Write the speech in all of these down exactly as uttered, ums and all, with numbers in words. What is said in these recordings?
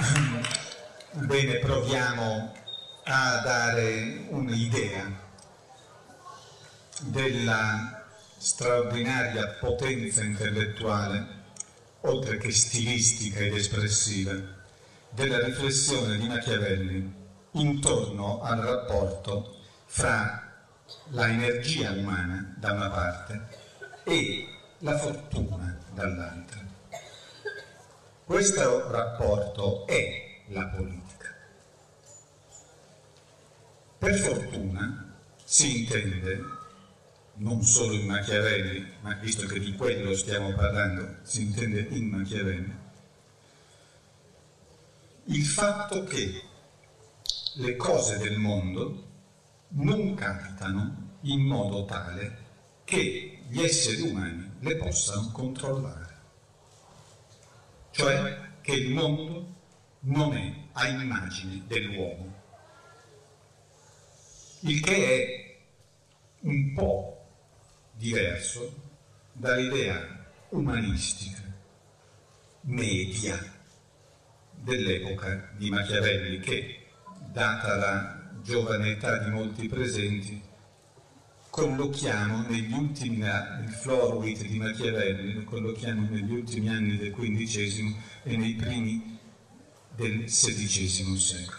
Bene, proviamo a dare un'idea della straordinaria potenza intellettuale, oltre che stilistica ed espressiva, della riflessione di Machiavelli intorno al rapporto fra la energia umana da una parte e la fortuna dall'altra. Questo rapporto è la politica. Per fortuna si intende, non solo in Machiavelli, ma visto che di quello stiamo parlando, si intende in Machiavelli, il fatto che le cose del mondo non capitano in modo tale che gli esseri umani le possano controllare. Cioè che il mondo non è a immagine dell'uomo, il che è un po' diverso dall'idea umanistica media dell'epoca di Machiavelli, che, data la giovane età di molti presenti, collochiamo negli ultimi, il Florwit di Machiavelli lo collochiamo negli ultimi anni del quindicesimo e nei primi del sedicesimo secolo.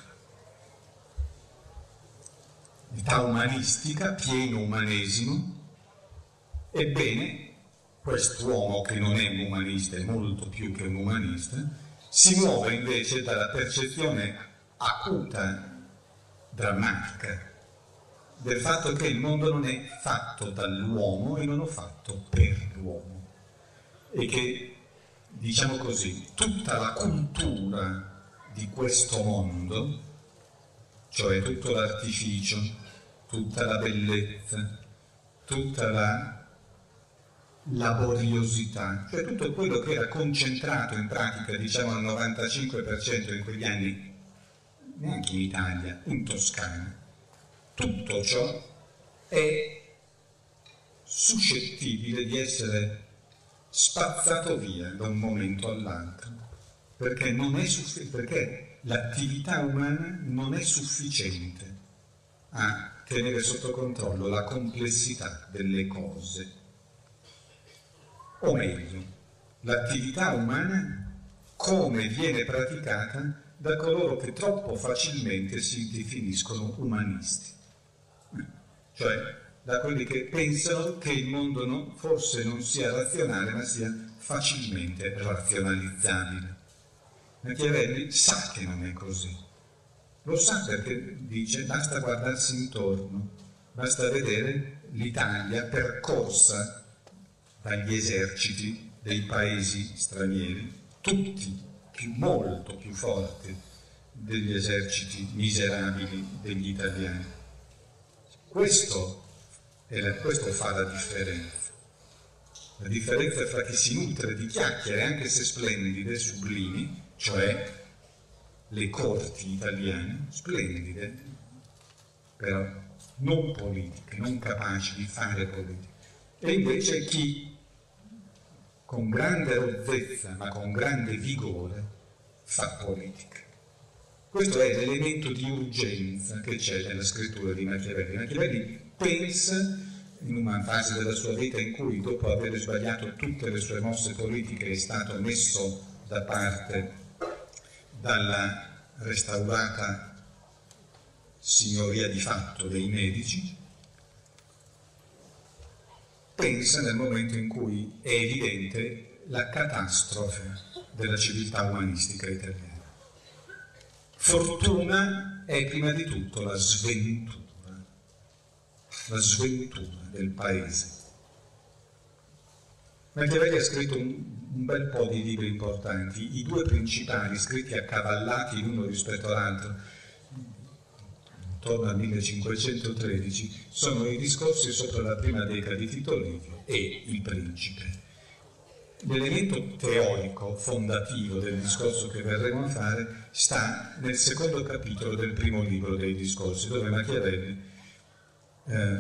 Età umanistica, pieno umanesimo. Ebbene, quest'uomo, che non è un umanista, è molto più che un umanista, si muove invece dalla percezione acuta, drammatica, del fatto che il mondo non è fatto dall'uomo e non è fatto per l'uomo, e che, diciamo così, tutta la cultura di questo mondo, cioè tutto l'artificio, tutta la bellezza, tutta la laboriosità, cioè tutto quello che era concentrato in pratica, diciamo al novantacinque per cento in quegli anni, neanche in Italia, in Toscana, tutto ciò è suscettibile di essere spazzato via da un momento all'altro, perché, non è suffi- perché l'attività umana non è sufficiente a tenere sotto controllo la complessità delle cose. O meglio, l'attività umana come viene praticata da coloro che troppo facilmente si definiscono umanisti, cioè da quelli che pensano che il mondo non, forse non sia razionale, ma sia facilmente razionalizzabile. Machiavelli sa che non è così, lo sa perché dice basta guardarsi intorno, basta vedere l'Italia percorsa dagli eserciti dei paesi stranieri, tutti più, molto più forti degli eserciti miserabili degli italiani. Questo, è la, questo fa la differenza. La differenza fra chi si nutre di chiacchiere, anche se splendide, sublimi, cioè le corti italiane, splendide, però non politiche, non capaci di fare politica, e invece chi con grande rozzezza ma con grande vigore fa politica. Questo è l'elemento di urgenza che c'è nella scrittura di Machiavelli. Machiavelli pensa, in una fase della sua vita in cui, dopo aver sbagliato tutte le sue mosse politiche, è stato messo da parte dalla restaurata signoria di fatto dei Medici, pensa nel momento in cui è evidente la catastrofe della civiltà umanistica italiana. Fortuna è prima di tutto la sventura, la sventura del paese. Machiavelli ha scritto un, un bel po' di libri importanti, i due principali, scritti accavallati l'uno rispetto all'altro, intorno al millecinquecentotredici, sono i discorsi sopra la prima decade di Tito Livio e Il Principe. L'elemento teorico fondativo del discorso che verremo a fare sta nel secondo capitolo del primo libro dei discorsi, dove Machiavelli eh,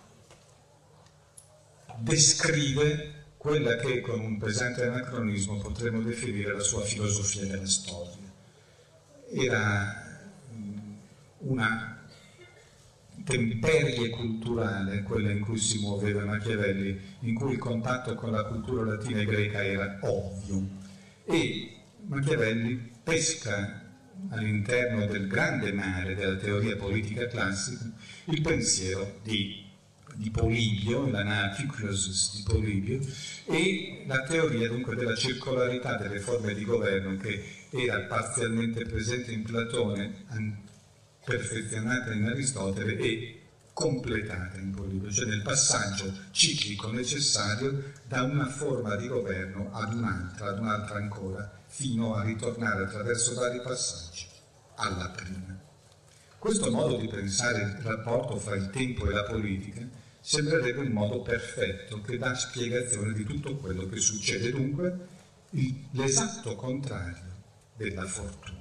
descrive quella che con un pesante anacronismo potremmo definire la sua filosofia della storia. era una temperie culturale, quella in cui si muoveva Machiavelli, in cui il contatto con la cultura latina e greca era ovvio. E Machiavelli pesca all'interno del grande mare della teoria politica classica il pensiero di, di Polibio, l'anarchiclosus di Polibio, e la teoria dunque della circolarità delle forme di governo che era parzialmente presente in Platone, perfezionata in Aristotele e completata in Polibio, cioè nel passaggio ciclico necessario da una forma di governo ad un'altra, ad un'altra ancora, fino a ritornare attraverso vari passaggi alla prima. Questo modo di pensare il rapporto fra il tempo e la politica sembrerebbe un modo perfetto che dà spiegazione di tutto quello che succede, dunque l'esatto contrario della fortuna.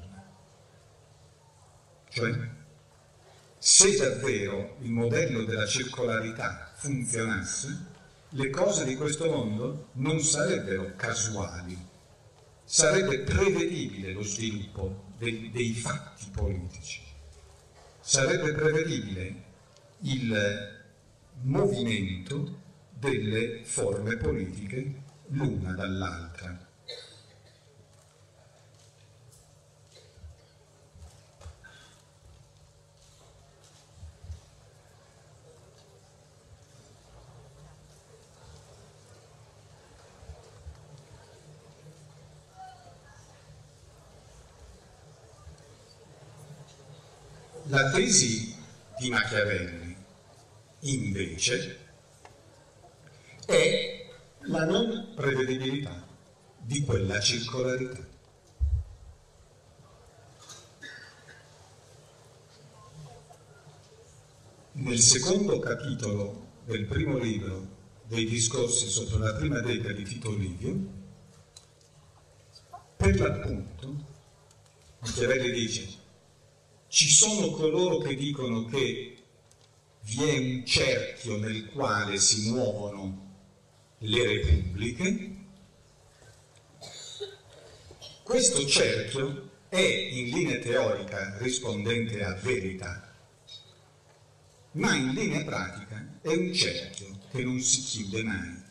Cioè, se davvero il modello della circolarità funzionasse, le cose di questo mondo non sarebbero casuali, sarebbe prevedibile lo sviluppo dei, dei fatti politici, sarebbe prevedibile il movimento delle forme politiche l'una dall'altra. La tesi di Machiavelli, invece, è la non prevedibilità di quella circolarità. Nel secondo capitolo del primo libro dei discorsi sopra la prima decade di Tito Livio, per l'appunto, Machiavelli dice: ci sono coloro che dicono che vi è un cerchio nel quale si muovono le repubbliche. Questo cerchio è in linea teorica rispondente a verità, ma in linea pratica è un cerchio che non si chiude mai,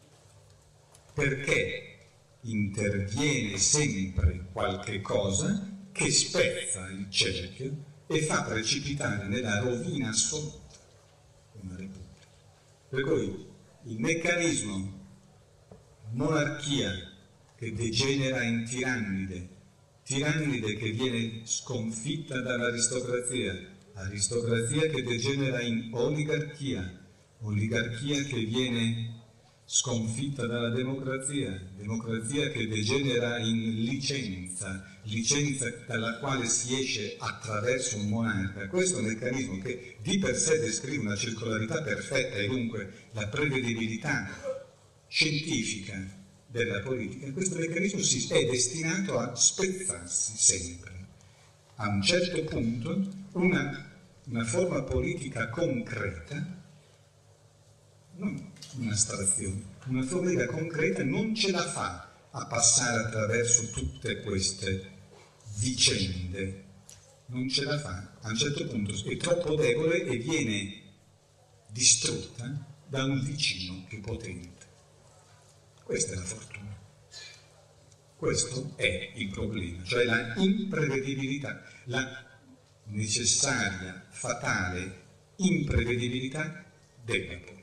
perché interviene sempre qualche cosa che spezza il cerchio e fa precipitare nella rovina assoluta una repubblica. Per cui il meccanismo monarchia che degenera in tirannide, tirannide che viene sconfitta dall'aristocrazia, aristocrazia che degenera in oligarchia, oligarchia che viene sconfitta dalla democrazia, democrazia che degenera in licenza, licenza dalla quale si esce attraverso un monarca. Questo è un meccanismo che di per sé descrive una circolarità perfetta e dunque la prevedibilità scientifica della politica. Questo meccanismo si è destinato a spezzarsi sempre. A un certo punto una, una forma politica concreta, non un'astrazione, una forma concreta non ce la fa a passare attraverso tutte queste vicende, non ce la fa, a un certo punto è troppo debole e viene distrutta da un vicino più potente. Questa è la fortuna, questo è il problema, cioè la imprevedibilità, la necessaria, fatale imprevedibilità della politica.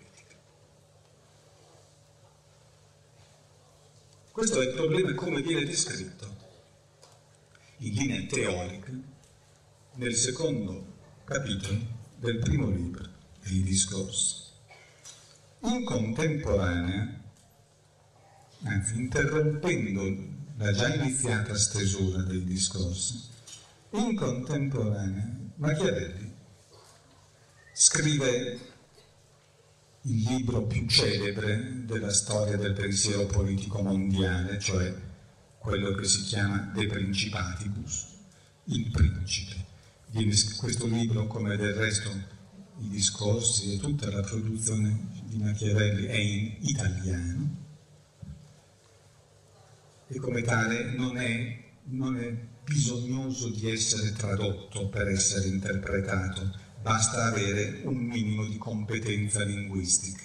Questo è il problema come viene descritto in linea teorica nel secondo capitolo del primo libro dei discorsi. In contemporanea, anzi interrompendo la già iniziata stesura dei discorsi, in contemporanea Machiavelli scrive il libro più celebre della storia del pensiero politico mondiale, cioè quello che si chiama De Principatibus, il principe. Questo libro, come del resto i discorsi e tutta la produzione di Machiavelli, è in italiano e come tale non è non è bisognoso di essere tradotto per essere interpretato, basta avere un minimo di competenza linguistica.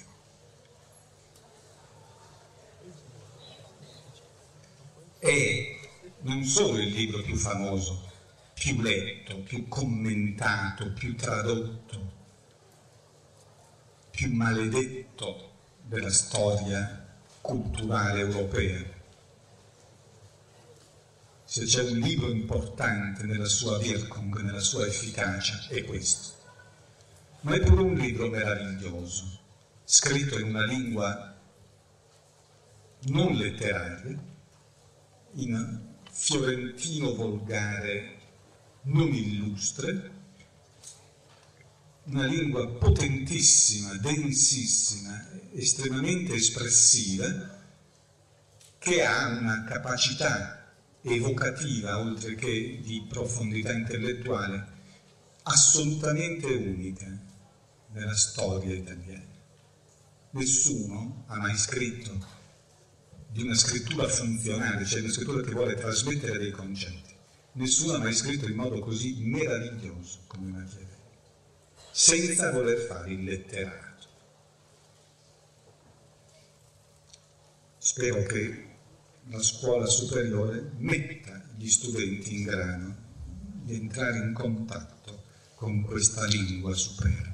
È non solo il libro più famoso, più letto, più commentato, più tradotto, più maledetto della storia culturale europea. Se c'è un libro importante nella sua Wirkung, nella sua efficacia, è questo. Ma è pure un libro meraviglioso, scritto in una lingua non letteraria, in fiorentino volgare non illustre, una lingua potentissima, densissima, estremamente espressiva, che ha una capacità evocativa, oltre che di profondità intellettuale, assolutamente unica nella storia italiana. Nessuno ha mai scritto di una scrittura funzionale, cioè una scrittura che vuole trasmettere dei concetti. Nessuno ha mai scritto in modo così meraviglioso come Machiavelli, senza voler fare il letterato. Spero che la scuola superiore metta gli studenti in grado di entrare in contatto con questa lingua superba.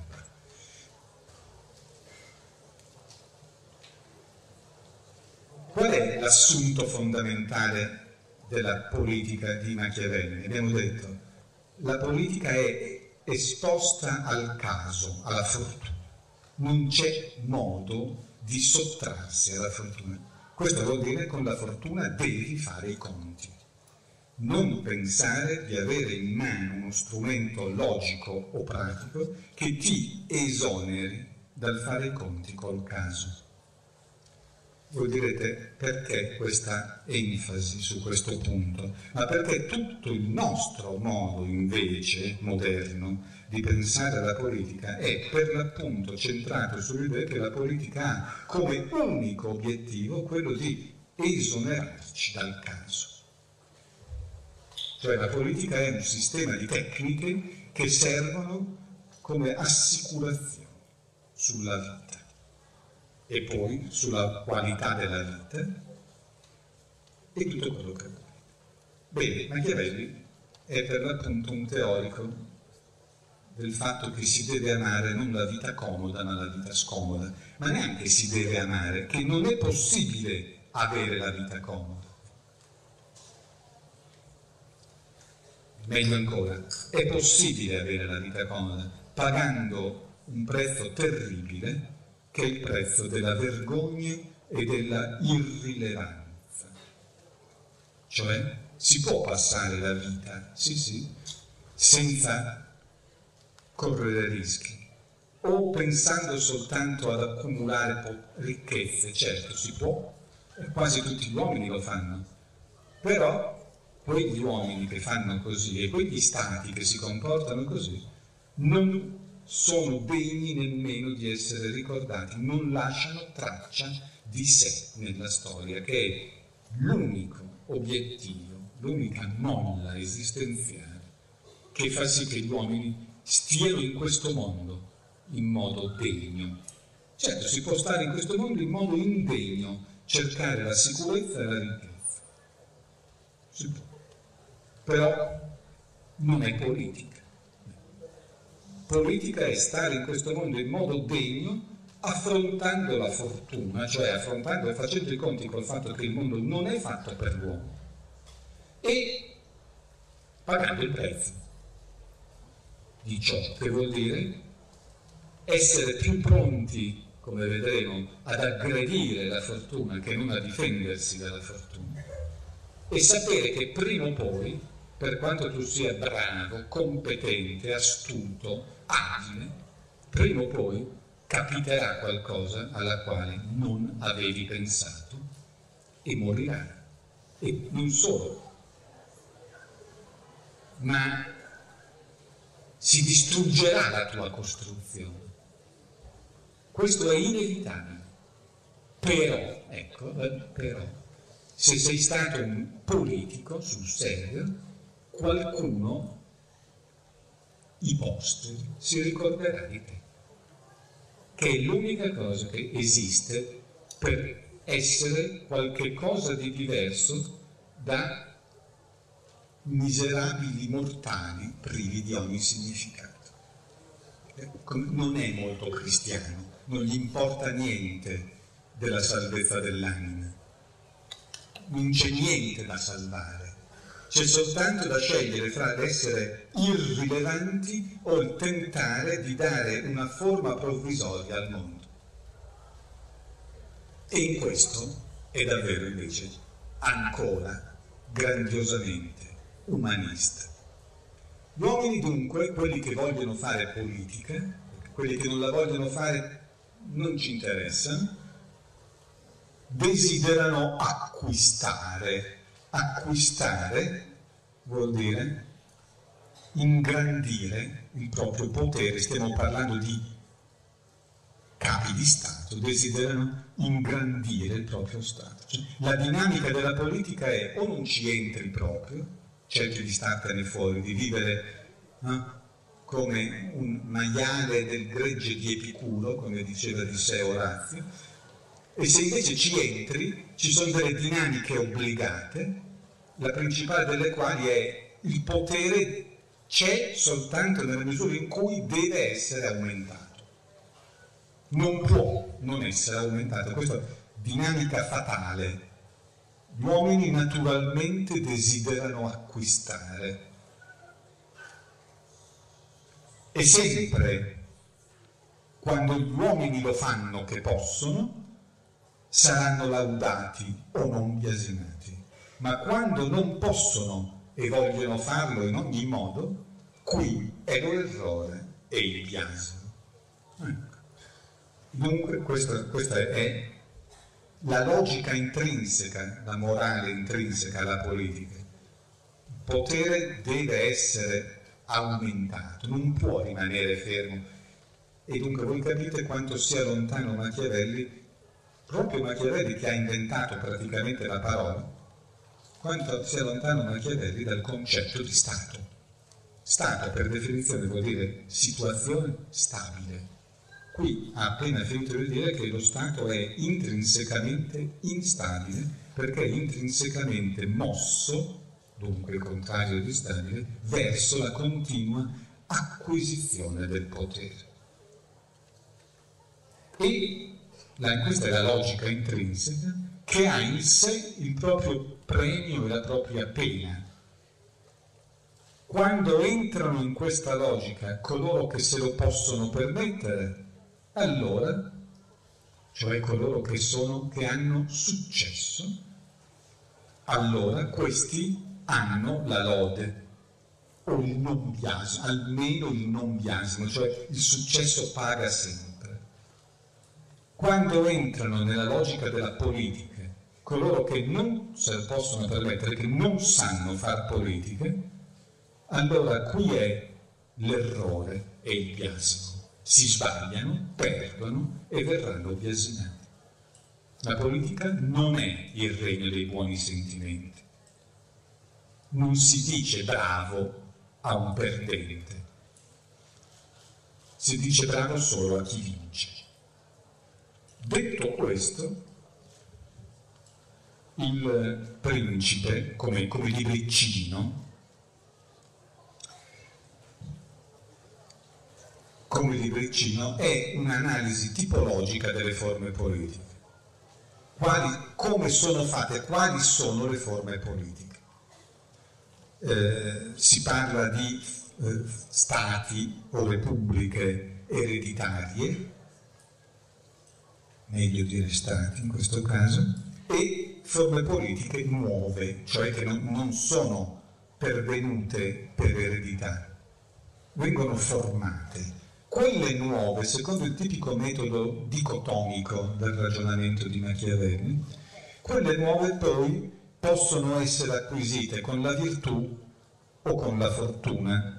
Qual è l'assunto fondamentale della politica di Machiavelli? Abbiamo detto, la politica è esposta al caso, alla fortuna. Non c'è modo di sottrarsi alla fortuna. Questo vuol dire che con la fortuna devi fare i conti. Non pensare di avere in mano uno strumento logico o pratico che ti esoneri dal fare i conti col caso. Voi direte, perché questa enfasi su questo punto? Ma perché tutto il nostro modo invece moderno di pensare alla politica è per l'appunto centrato sull'idea che la politica ha come unico obiettivo quello di esonerarci dal caso. Cioè la politica è un sistema di tecniche che servono come assicurazione sulla vita e poi sulla qualità della vita e tutto quello che vuole. Bene, Machiavelli è per l'appunto un teorico del fatto che si deve amare non la vita comoda ma la vita scomoda, ma neanche si deve amare, che non è possibile avere la vita comoda. Meglio ancora, è possibile avere la vita comoda pagando un prezzo terribile che è il prezzo della vergogna e della irrilevanza. Cioè, si può passare la vita, sì sì, senza correre rischi, o pensando soltanto ad accumulare ricchezze. Certo, si può, e quasi tutti gli uomini lo fanno, però quegli uomini che fanno così e quegli stati che si comportano così non sono degni nemmeno di essere ricordati, non lasciano traccia di sé nella storia, che è l'unico obiettivo, l'unica molla esistenziale che fa sì che gli uomini stiano in questo mondo in modo degno. Certo, si può stare in questo mondo in modo indegno, cercare la sicurezza e la ricchezza. Si può. Però non è politica. Politica è stare in questo mondo in modo degno, affrontando la fortuna, cioè affrontando e facendo i conti col fatto che il mondo non è fatto per l'uomo e pagando il prezzo di ciò, che vuol dire essere più pronti, come vedremo, ad aggredire la fortuna che non a difendersi dalla fortuna, e sapere che prima o poi, per quanto tu sia bravo, competente, astuto, agile, prima o poi capiterà qualcosa alla quale non avevi pensato e morirai. E non solo, ma si distruggerà la tua costruzione. Questo è inevitabile. Però, ecco, però, se sei stato un politico sul serio, qualcuno, i posteri, si ricorderà di te, che è l'unica cosa che esiste per essere qualche cosa di diverso da miserabili mortali privi di ogni significato. Non è molto cristiano, non gli importa niente della salvezza dell'anima, non c'è niente da salvare, c'è soltanto da scegliere fra l'essere irrilevanti o il tentare di dare una forma provvisoria al mondo. E in questo è davvero invece ancora grandiosamente umanista. Gli uomini dunque, quelli che vogliono fare politica, quelli che non la vogliono fare non ci interessano, desiderano acquistare. Acquistare vuol dire ingrandire il proprio potere. Stiamo parlando di capi di Stato, desiderano ingrandire il proprio Stato. Cioè, la dinamica della politica è o non ci entri proprio, cerchi di startene fuori, di vivere no? come un maiale del gregge di Epicuro, come diceva di sé Orazio, e se invece ci entri, ci sono delle dinamiche obbligate, la principale delle quali è il potere c'è soltanto nella misura in cui deve essere aumentato. Non può non essere aumentato, questa è dinamica fatale. Gli uomini naturalmente desiderano acquistare. E sempre, quando gli uomini lo fanno che possono, saranno laudati o non biasimati. Ma quando non possono e vogliono farlo in ogni modo, qui è l'errore e il biasimo. Ecco. Dunque questa, questa è la logica intrinseca, la morale intrinseca alla politica. Il potere deve essere aumentato, non può rimanere fermo. E dunque voi capite quanto sia lontano Machiavelli, proprio Machiavelli che ha inventato praticamente la parola, quanto sia lontano Machiavelli dal concetto di Stato. Stato per definizione vuol dire situazione stabile. Qui ha appena finito di dire che lo Stato è intrinsecamente instabile perché è intrinsecamente mosso, dunque il contrario di stabile, verso la continua acquisizione del potere. E la, questa è la logica intrinseca che ha in sé il proprio premio e la propria pena. Quando entrano in questa logica coloro che se lo possono permettere, allora, cioè coloro che sono, che hanno successo, allora questi hanno la lode o il non biasimo, almeno il non biasimo, cioè il successo paga sempre. Quando entrano nella logica della politica coloro che non se lo possono permettere, che non sanno far politica, allora qui è l'errore e il biasimo. Si sbagliano, perdono e verranno biasimati. La politica non è il regno dei buoni sentimenti. Non si dice bravo a un perdente. Si dice bravo solo a chi vince. Detto questo, il principe, come, come libriccino, come libriccino, è un'analisi tipologica delle forme politiche. Quali, come sono fatte, quali sono le forme politiche? Eh, si parla di eh, stati o repubbliche ereditarie, meglio dire stati in questo caso, e forme politiche nuove, cioè che non, non sono pervenute per eredità, vengono formate. Quelle nuove, secondo il tipico metodo dicotomico del ragionamento di Machiavelli, quelle nuove poi possono essere acquisite con la virtù o con la fortuna.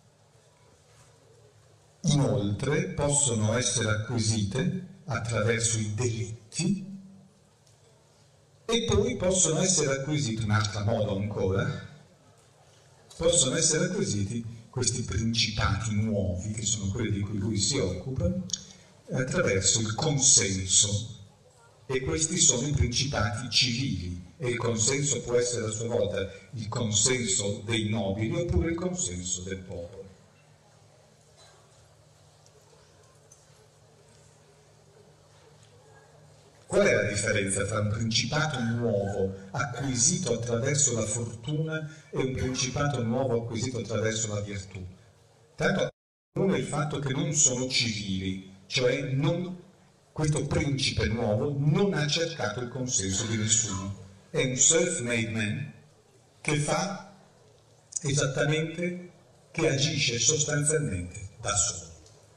Inoltre possono essere acquisite attraverso i delitti E poi possono essere acquisiti, un'altra modo ancora, possono essere acquisiti questi principati nuovi, che sono quelli di cui lui si occupa, attraverso il consenso. E questi sono i principati civili, e il consenso può essere a sua volta il consenso dei nobili oppure il consenso del popolo. Qual è la differenza tra un principato nuovo acquisito attraverso la fortuna e un principato nuovo acquisito attraverso la virtù? Tanto uno è il fatto che non sono civili, cioè non, questo principe nuovo non ha cercato il consenso di nessuno. È un self-made man che fa esattamente, che agisce sostanzialmente da solo.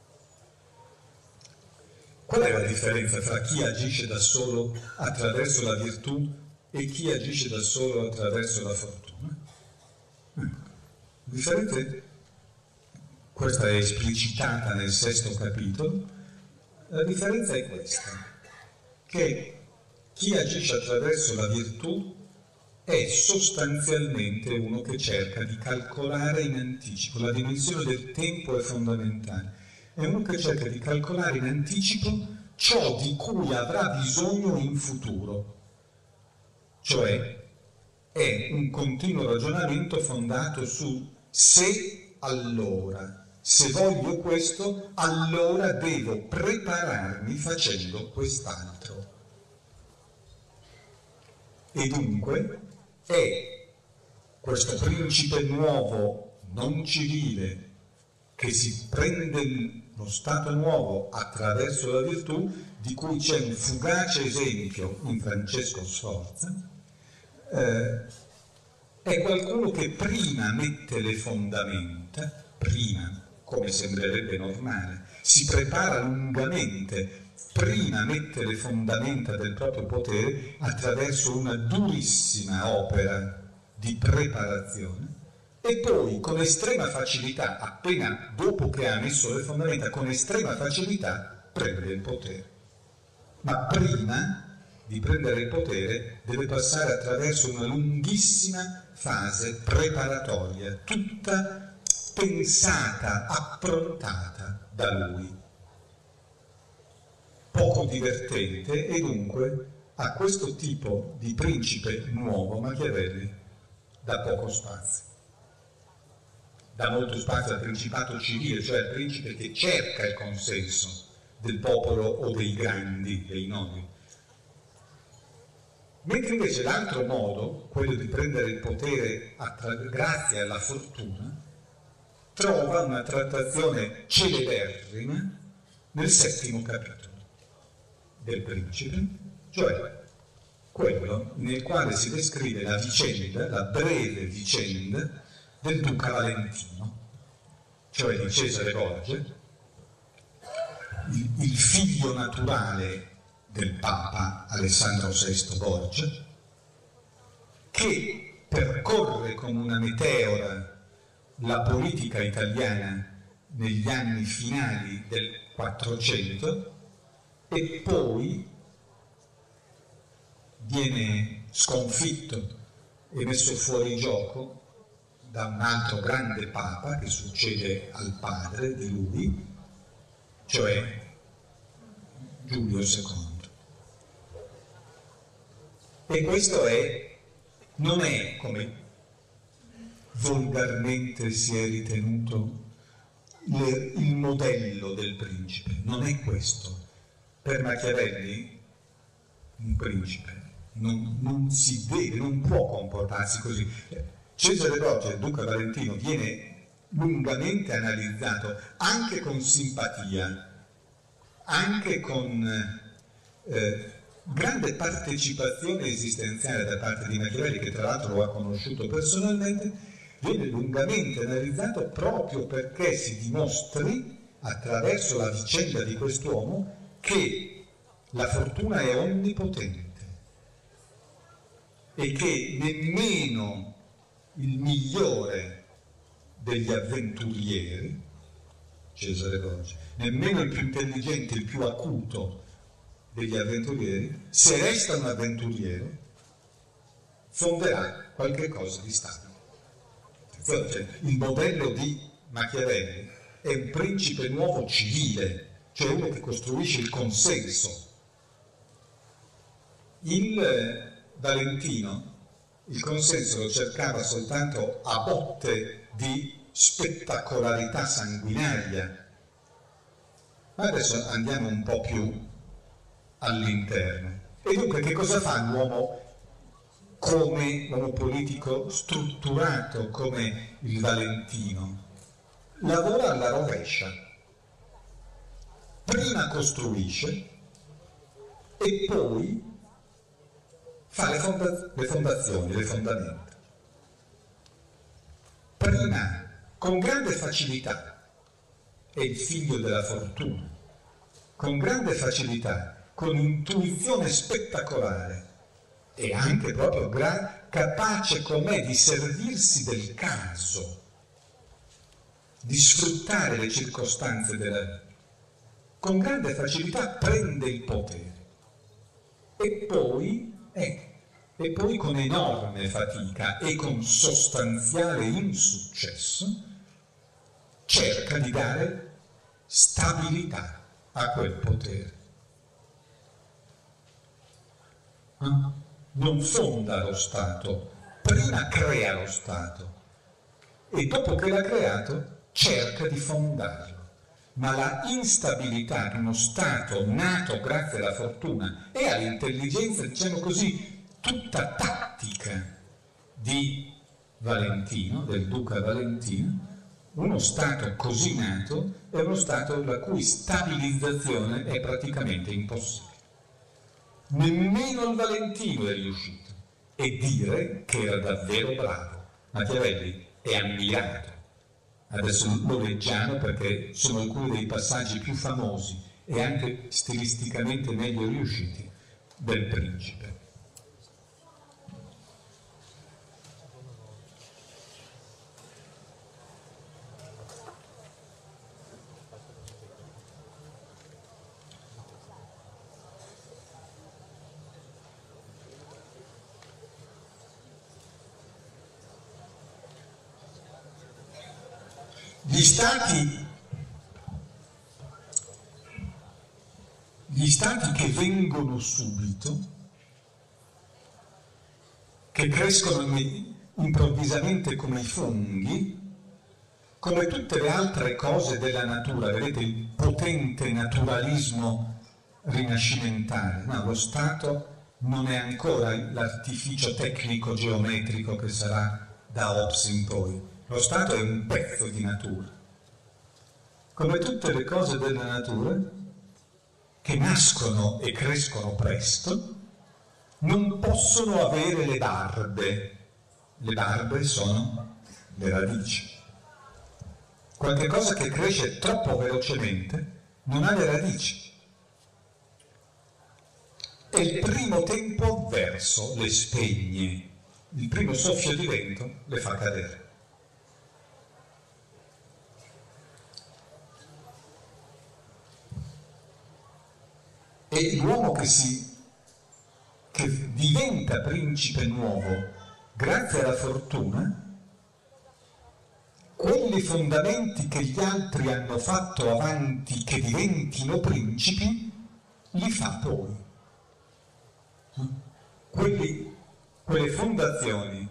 Qual è la differenza tra chi agisce da solo attraverso la virtù e chi agisce da solo attraverso la fortuna? La differenza, questa è esplicitata nel sesto capitolo, la differenza è questa, che chi agisce attraverso la virtù è sostanzialmente uno che cerca di calcolare in anticipo. La dimensione del tempo è fondamentale. È uno che cerca di calcolare in anticipo ciò di cui avrà bisogno in futuro. Cioè è un continuo ragionamento fondato su se allora. Se voglio questo, allora devo prepararmi facendo quest'altro. E dunque è questo principe nuovo, non civile, che si prende lo stato nuovo attraverso la virtù, di cui c'è un fugace esempio in Francesco Sforza, eh, è qualcuno che prima mette le fondamenta, prima, come sembrerebbe normale, si prepara lungamente, prima mette le fondamenta del proprio potere attraverso una durissima opera di preparazione e poi con estrema facilità, appena dopo che ha messo le fondamenta, con estrema facilità prende il potere. Ma prima di prendere il potere deve passare attraverso una lunghissima fase preparatoria, tutta pensata, approntata da lui. Poco divertente, e dunque a questo tipo di principe nuovo Machiavelli dà poco spazio. Dà molto spazio al principato civile, cioè al principe che cerca il consenso del popolo o dei grandi, dei nobili. Mentre invece l'altro modo, quello di prendere il potere grazie alla fortuna, trova una trattazione celeberrima nel settimo capitolo del Principe, cioè quello nel quale si descrive la vicenda, la breve vicenda del duca Valentino, cioè di Cesare Borgia, il, il figlio naturale del Papa Alessandro sesto Borgia, che percorre come una meteora la politica italiana negli anni finali del Quattrocento e poi viene sconfitto e messo fuori gioco da un altro grande Papa che succede al padre di lui, cioè Giulio secondo. E questo è, non è come volgarmente si è ritenuto le, il modello del principe, non è questo. Per Machiavelli un principe non, non si deve, non può comportarsi così. Cesare Borgia, il duca Valentino, viene lungamente analizzato anche con simpatia, anche con eh, grande partecipazione esistenziale da parte di Machiavelli, che tra l'altro lo ha conosciuto personalmente, viene lungamente analizzato proprio perché si dimostri attraverso la vicenda di quest'uomo che la fortuna è onnipotente e che nemmeno il migliore degli avventurieri, Cesare Borgia, nemmeno il più intelligente, il più acuto degli avventurieri, se resta un avventuriero, fonderà qualche cosa di stabile. Cioè, il modello di Machiavelli è un principe nuovo civile, cioè uno che costruisce il consenso. Il Valentino il consenso lo cercava soltanto a botte di spettacolarità sanguinaria. Ma adesso andiamo un po' più all'interno. E dunque che cosa fa l'uomo come uomo politico strutturato come il Valentino? Lavora alla rovescia. Prima costruisce e poi fa le, fonda- le fondazioni, le fondamenta. Prima, con grande facilità, è il figlio della fortuna, con grande facilità, con intuizione spettacolare e anche proprio gra- capace com'è di servirsi del caso, di sfruttare le circostanze della vita. Con grande facilità prende il potere e poi, eh, e poi con enorme fatica e con sostanziale insuccesso cerca di dare stabilità a quel potere. Non fonda lo Stato, prima crea lo Stato e dopo che l'ha creato cerca di fondarlo. Ma la instabilità di uno Stato nato grazie alla fortuna e all'intelligenza, diciamo così, tutta tattica di Valentino, del duca Valentino, uno Stato così nato è uno Stato la cui stabilizzazione è praticamente impossibile. Nemmeno il Valentino è riuscito, e dire che era davvero bravo. Machiavelli è ammirato. Adesso lo leggiamo perché sono alcuni dei passaggi più famosi e anche stilisticamente meglio riusciti del Principe. Gli stati, gli stati che vengono subito, che crescono improvvisamente come i funghi, come tutte le altre cose della natura, vedete il potente naturalismo rinascimentale, no, lo Stato non è ancora l'artificio tecnico geometrico che sarà da Hobbes in poi. Lo Stato è un pezzo di natura. Come tutte le cose della natura, che nascono e crescono presto, non possono avere le barbe. Le barbe sono le radici. Qualche cosa che cresce troppo velocemente non ha le radici. E il primo tempo avverso le spegne, il primo soffio di vento le fa cadere. E l'uomo che si che diventa principe nuovo grazie alla fortuna, quelli fondamenti che gli altri hanno fatto avanti che diventino principi, li fa poi. Quelli, quelle fondazioni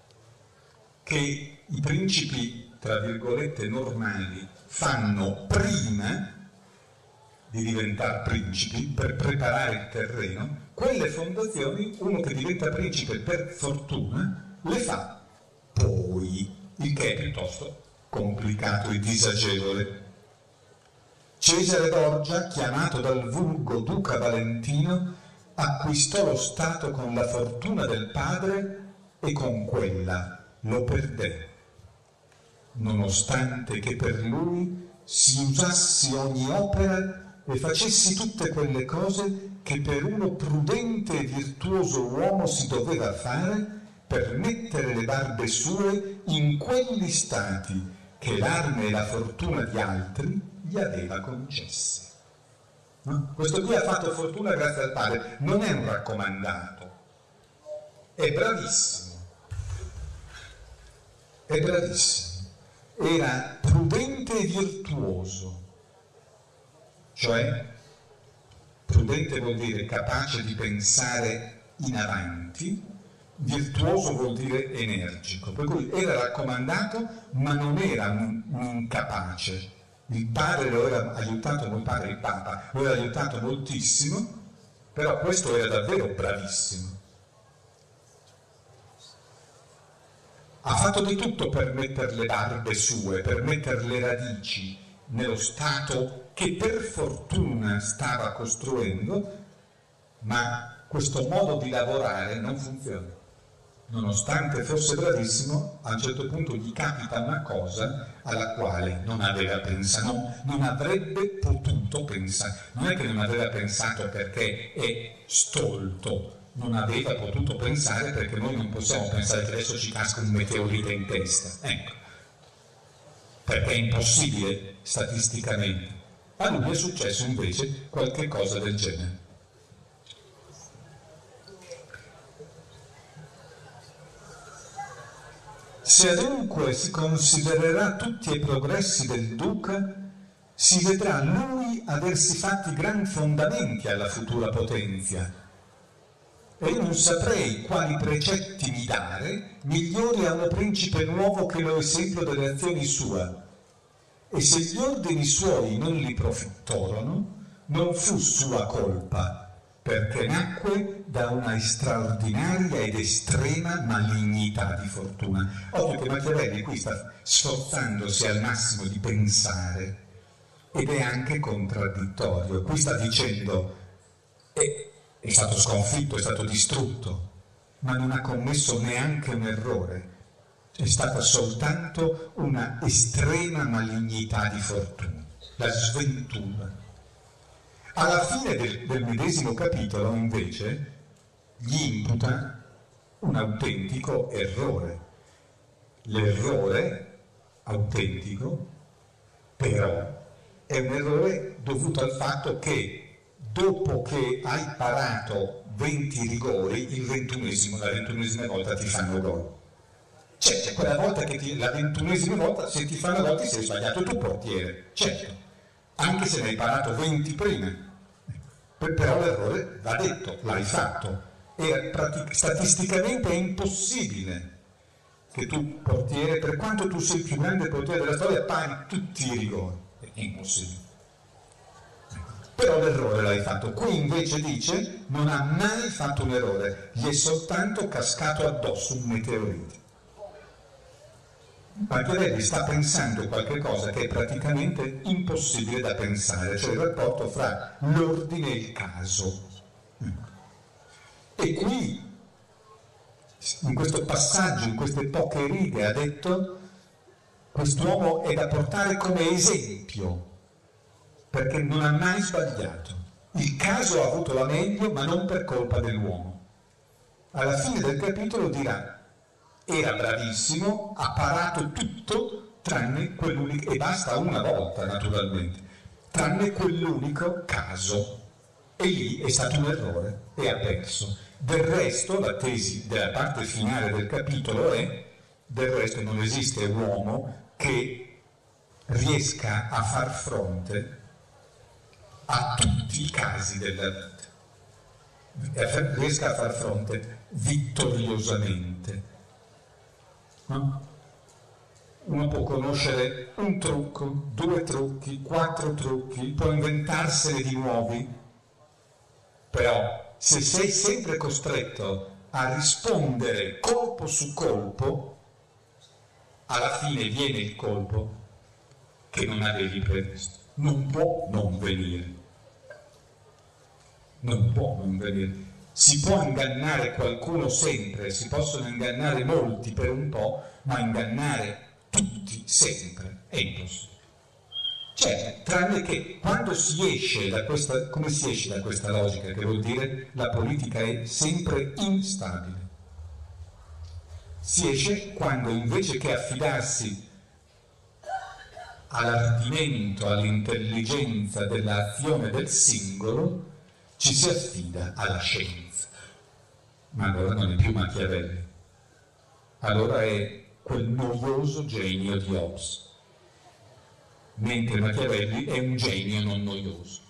che i principi, tra virgolette, normali fanno prima di diventare principi, per preparare il terreno, quelle fondazioni, uno che diventa principe per fortuna, le fa poi, il che è piuttosto complicato e disagevole. Cesare Borgia, chiamato dal vulgo duca Valentino, acquistò lo Stato con la fortuna del padre e con quella lo perdè, nonostante che per lui si usassi ogni opera e facessi tutte quelle cose che per uno prudente e virtuoso uomo si doveva fare per mettere le barbe sue in quegli stati che l'arme e la fortuna di altri gli aveva concessi. No? Questo qui ha fatto fortuna grazie al padre, non è un raccomandato. è bravissimo, è bravissimo, era prudente e virtuoso, cioè prudente vuol dire capace di pensare in avanti, virtuoso vuol dire energico, per cui era raccomandato ma non era un, un incapace. Il padre lo era aiutato, il padre, il Papa, lo era aiutato moltissimo, però questo era davvero bravissimo. Ha fatto di tutto per mettere le barbe sue, per mettere le radici nello stato che per fortuna stava costruendo, ma questo modo di lavorare non funziona. Nonostante fosse bravissimo, a un certo punto gli capita una cosa alla quale non aveva pensato, non, non avrebbe potuto pensare. Non è che non aveva pensato perché è stolto, non aveva potuto pensare perché noi non possiamo pensare che adesso ci casca un meteorite in testa. Ecco, perché è impossibile statisticamente. A lui è successo invece qualche cosa del genere. Se adunque si considererà tutti i progressi del duca, si vedrà lui aversi fatti gran fondamenti alla futura potenzia, e io non saprei quali precetti mi dare migliori a un principe nuovo che lo esempio delle azioni sua. E se gli ordini suoi non li profittorono, non fu sua colpa, perché nacque da una straordinaria ed estrema malignità di fortuna. Ovvio che Machiavelli qui sta sforzandosi al massimo di pensare, ed è anche contraddittorio. Qui sta dicendo è, è stato sconfitto, è stato distrutto, ma non ha commesso neanche un errore. È stata soltanto una estrema malignità di fortuna, la sventura. Alla fine del, del medesimo capitolo, invece, gli imputa un autentico errore. L'errore autentico, però, è un errore dovuto al fatto che dopo che hai parato venti rigori, il ventunesimo, la ventunesima volta ti fanno gol. Certo, quella volta che ti, la ventunesima volta, se ti fanno gol ti sei sbagliato tu portiere, certo, anche se ne hai parato venti prima. Però l'errore va detto, l'hai fatto. E pratic- statisticamente è impossibile che tu portiere, per quanto tu sei il più grande portiere della storia, pari tutti i rigori. È impossibile. Però l'errore l'hai fatto. Qui invece dice non ha mai fatto un errore, gli è soltanto cascato addosso un meteorite. Machiavelli sta pensando qualche cosa che è praticamente impossibile da pensare, cioè il rapporto fra l'ordine e il caso. E qui, in questo passaggio, in queste poche righe, ha detto quest'uomo è da portare come esempio, perché non ha mai sbagliato. Il caso ha avuto la meglio, ma non per colpa dell'uomo. Alla fine del capitolo dirà era bravissimo, ha parato tutto tranne quell'unico, e basta una volta naturalmente, tranne quell'unico caso, e lì è stato un errore e ha perso. Del resto la tesi della parte finale del capitolo è del resto non esiste uomo che riesca a far fronte a tutti i casi della vita, riesca a far fronte vittoriosamente. No? Uno può conoscere un trucco, due trucchi, quattro trucchi, può inventarsene di nuovi, però se sei sempre costretto a rispondere colpo su colpo, alla fine viene il colpo che non avevi previsto. Non può non venire. Non può non venire. Si può ingannare qualcuno sempre, si possono ingannare molti per un po', ma ingannare tutti sempre è impossibile. Certo, tranne che quando si esce da questa, come si esce da questa logica, che vuol dire la politica è sempre instabile. Si esce quando invece che affidarsi all'ardimento, all'intelligenza dell'azione del singolo, ci si affida alla scienza. ma allora non è più Machiavelli, allora è quel noioso genio di Hobbes, mentre Machiavelli è un genio non noioso.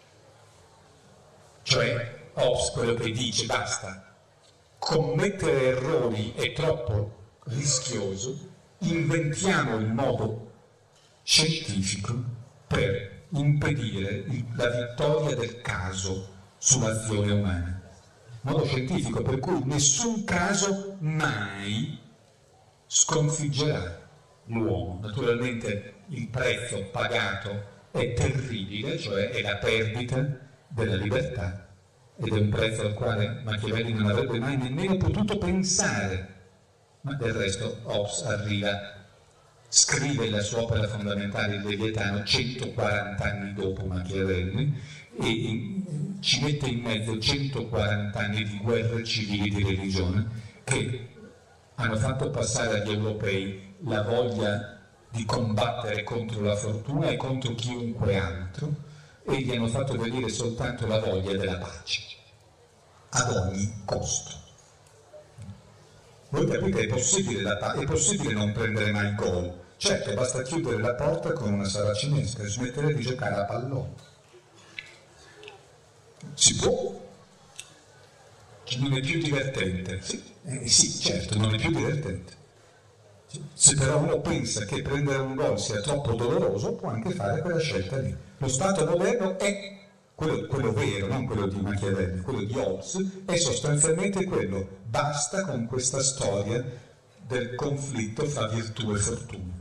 Cioè Hobbes quello che dice basta, commettere errori è troppo rischioso, inventiamo il modo scientifico per impedire il, la vittoria del caso sull'azione umana. Modo scientifico per cui nessun caso mai sconfiggerà l'uomo. Naturalmente il prezzo pagato è terribile, cioè è la perdita della libertà, ed è un prezzo al quale Machiavelli non avrebbe mai nemmeno potuto pensare, ma del resto Hobbes arriva, scrive la sua opera fondamentale, il Leviatano, centoquaranta anni dopo Machiavelli, e ci mette in mezzo centoquaranta anni di guerre civili di religione che hanno fatto passare agli europei la voglia di combattere contro la fortuna e contro chiunque altro, e gli hanno fatto venire soltanto la voglia della pace, ad ogni costo. Voi capite, è possibile, la pa- è possibile non prendere mai gol. Certo, basta chiudere la porta con una saracinesca e smettere di giocare a pallone. Si può. Non è più divertente. Sì, eh, sì, certo, non è più divertente. Se però uno pensa che prendere un gol sia troppo doloroso, può anche fare quella scelta lì. Lo Stato moderno è quello, quello vero, non quello di Machiavelli, quello di Hobbes, è sostanzialmente quello. Basta con questa storia del conflitto fra virtù e fortuna.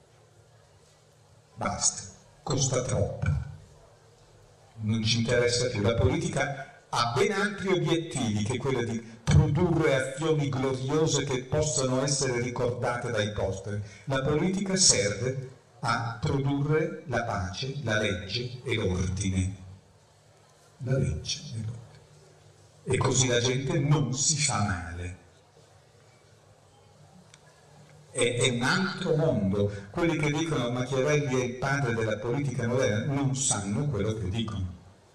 Basta, costa troppo. Non ci interessa più. La politica ha ben altri obiettivi che quello di produrre azioni gloriose che possano essere ricordate dai posteri. La politica serve a produrre la pace, la legge e l'ordine. La legge e l'ordine. E così la gente non si fa male. È, è un altro mondo. Quelli che dicono Machiavelli è il padre della politica moderna non sanno quello che dicono.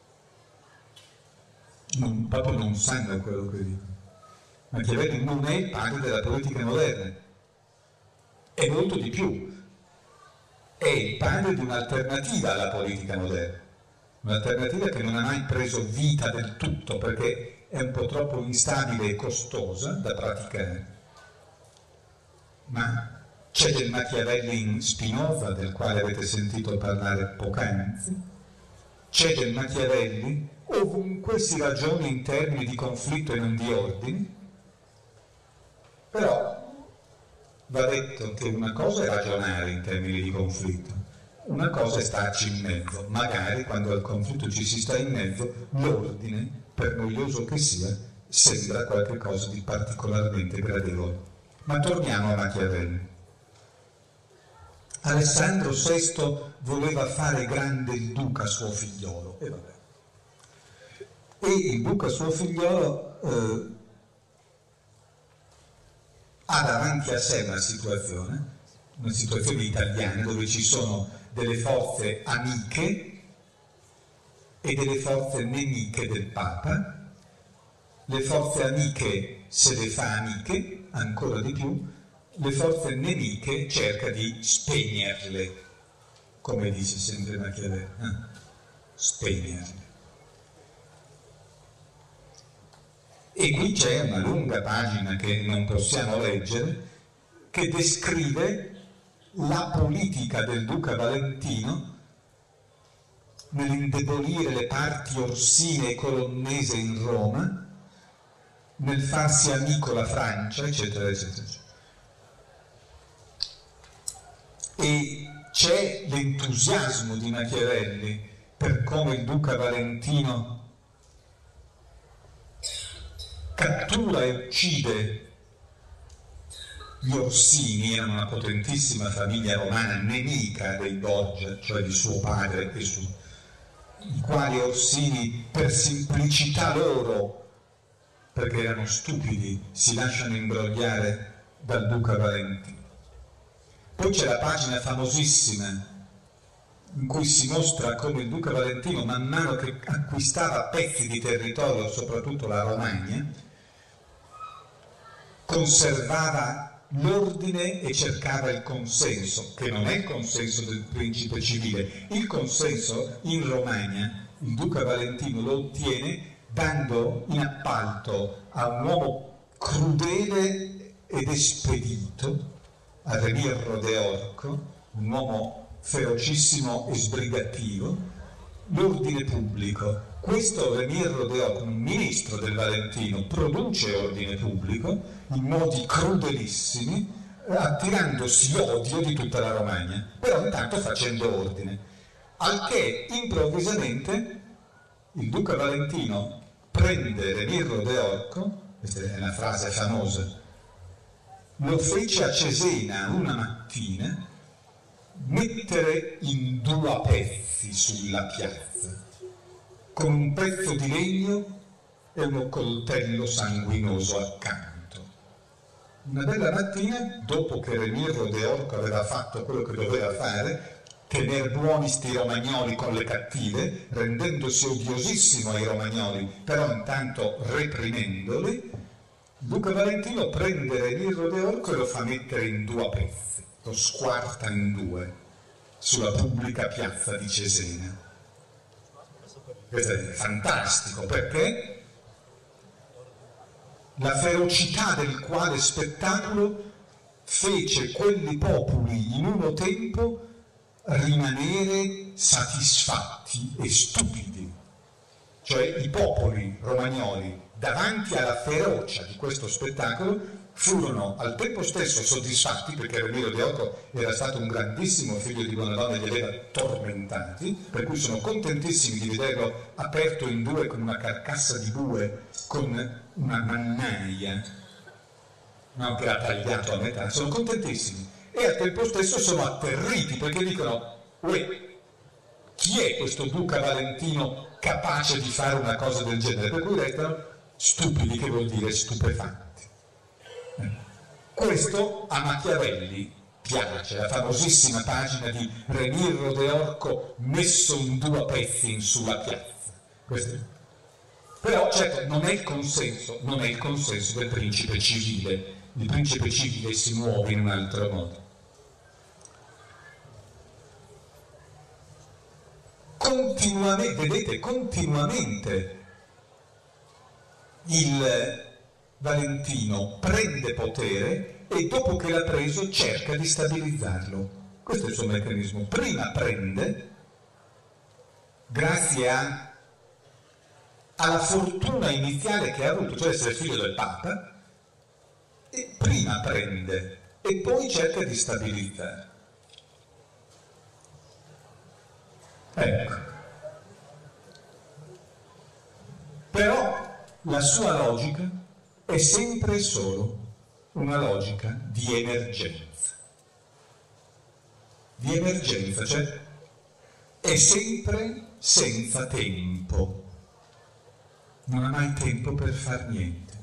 Non, proprio non sanno quello che dicono. Machiavelli non è il padre della politica moderna, è molto di più, è il padre di un'alternativa alla politica moderna, un'alternativa che non ha mai preso vita del tutto perché è un po' troppo instabile e costosa da praticare, ma c'è del Machiavelli in Spinoza, del quale avete sentito parlare poc'anzi, c'è del Machiavelli ovunque si ragioni in termini di conflitto e non di ordini. Però va detto che una cosa è ragionare in termini di conflitto, una cosa è starci in mezzo. Magari quando al conflitto ci si sta in mezzo, l'ordine, per noioso che sia, sembra qualcosa di particolarmente gradevole. Ma torniamo a Machiavelli. Alessandro sesto voleva fare grande il duca suo figliolo, e vabbè. E il duca suo figliolo eh, ha davanti a sé una situazione, una situazione italiana dove ci sono delle forze amiche e delle forze nemiche del Papa. Le forze amiche se le fa amiche, ancora di più, le forze nemiche cerca di spegnerle, come dice sempre Machiavelli, eh? Spegnerle. E qui c'è una lunga pagina che non possiamo leggere, che descrive la politica del duca Valentino nell'indebolire le parti orsine e colonnese in Roma, nel farsi amico la Francia, eccetera, eccetera, eccetera. E c'è l'entusiasmo di Machiavelli per come il duca Valentino cattura e uccide gli Orsini, erano una potentissima famiglia romana nemica dei Borgia, cioè di suo padre e su, i quali Orsini per semplicità loro, perché erano stupidi, si lasciano imbrogliare dal duca Valentino. Poi c'è la pagina famosissima in cui si mostra come il duca Valentino, man mano che acquistava pezzi di territorio, soprattutto la Romagna, conservava l'ordine e cercava il consenso, che non è il consenso del principe civile. Il consenso in Romagna il duca Valentino lo ottiene dando in appalto a un uomo crudele ed espedito, a Remirro de Orco, un uomo ferocissimo e sbrigativo, l'ordine pubblico. Questo Remirro de Orco, un ministro del Valentino, produce ordine pubblico in modi crudelissimi, attirandosi odio di tutta la Romagna, però intanto facendo ordine. Al che improvvisamente il duca Valentino prende Remirro de Orco, questa è una frase famosa, lo fece a Cesena una mattina mettere in due pezzi sulla piazza, con un pezzo di legno e un coltello sanguinoso accanto. Una bella mattina, dopo che Remirro de Orco aveva fatto quello che doveva fare, tener buoni sti romagnoli con le cattive, rendendosi odiosissimo ai romagnoli, però intanto reprimendoli, Duca Valentino prende Remirro de Orco e lo fa mettere in due pezzi, lo squarta in due, sulla pubblica piazza di Cesena. Questo è fantastico, perché la ferocità del quale spettacolo fece quelli popoli in uno tempo rimanere satisfatti e stupidi. Cioè i popoli romagnoli, davanti alla ferocia di questo spettacolo, furono al tempo stesso soddisfatti, perché Remirro de Orco era stato un grandissimo figlio di Buonadonna e li aveva tormentati, per cui sono contentissimi di vederlo aperto in due con una carcassa di bue, con una mannaia, no, che era tagliato a metà, sono contentissimi. E al tempo stesso sono atterriti, perché dicono: uè, chi è questo duca Valentino capace di fare una cosa del genere? Per cui restano stupidi, che vuol dire stupefatti. Questo a Machiavelli piace, la famosissima pagina di Remirro de Orco messo in due pezzi in sulla piazza. Questo. Però certo non è il consenso, non è il consenso del principe civile. Il principe civile si muove in un altro modo. Continuamente, vedete, continuamente il Valentino prende potere e dopo che l'ha preso cerca di stabilizzarlo. Questo è il suo meccanismo. Prima prende, grazie a, alla fortuna iniziale che ha avuto, cioè essere figlio del Papa, e prima prende e poi cerca di stabilizzare. Ecco. Però la sua logica è sempre e solo una logica di emergenza. Di emergenza, cioè è sempre senza tempo. Non ha mai tempo per far niente.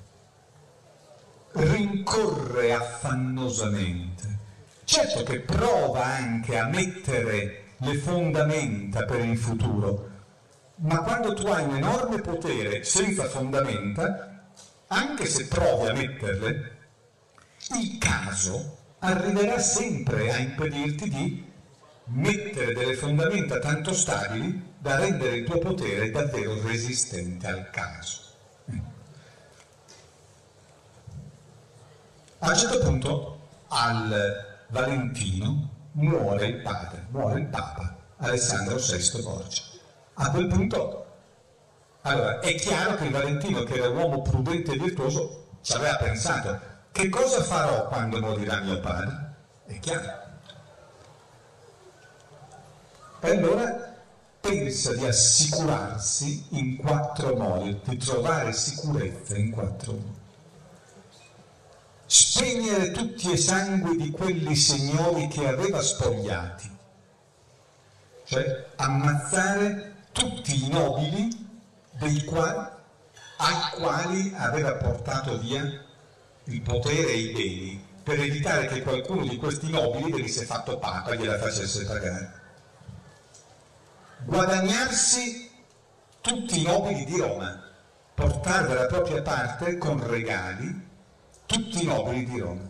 Rincorre affannosamente. Certo che prova anche a mettere le fondamenta per il futuro, ma quando tu hai un enorme potere senza fondamenta, anche se provi a metterle, il caso arriverà sempre a impedirti di mettere delle fondamenta tanto stabili da rendere il tuo potere davvero resistente al caso. A un certo punto al Valentino muore il padre, muore il Papa, Alessandro sesto Borgia. A quel punto, allora, è chiaro che il Valentino, che era un uomo prudente e virtuoso, ci aveva pensato: che cosa farò quando morirà mio padre? È chiaro. E allora pensa di assicurarsi in quattro modi, di trovare sicurezza in quattro modi. Spegnere tutti i sangui di quelli signori che aveva spogliati, cioè ammazzare tutti i nobili dei quali, ai quali aveva portato via il potere e i beni, per evitare che qualcuno di questi nobili venisse fatto papa e gliela facesse pagare. Guadagnarsi tutti i nobili di Roma, portare dalla propria parte con regali tutti i nobili di Roma.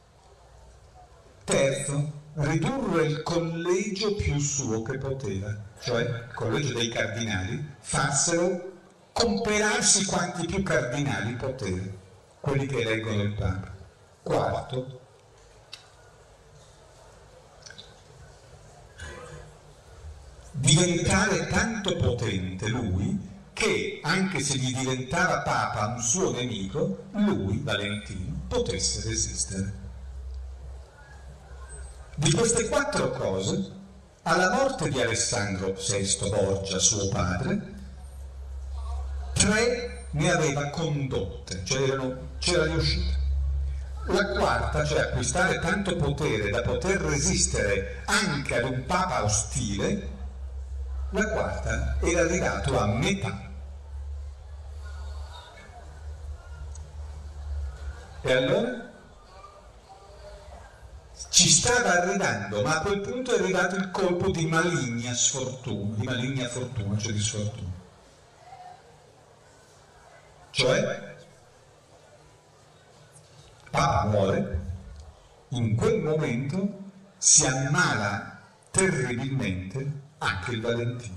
Terzo, ridurre il collegio più suo che poteva, cioè il collegio dei cardinali, farselo comperarsi quanti più cardinali poteva, quelli che eleggono il Papa. Quarto, diventare tanto potente lui che, anche se gli diventava Papa un suo nemico, lui, Valentino, potesse resistere. Di queste quattro cose, alla morte di Alessandro sesto Borgia, suo padre, tre ne aveva condotte, cioè erano, c'era riuscita. La quarta, cioè acquistare tanto potere da poter resistere anche ad un papa ostile, la quarta era arrivato a metà. E allora? Ci stava arrivando, ma a quel punto è arrivato il colpo di maligna sfortuna, di maligna fortuna, cioè di sfortuna. Cioè, Papa muore, in quel momento si ammala terribilmente anche il Valentino.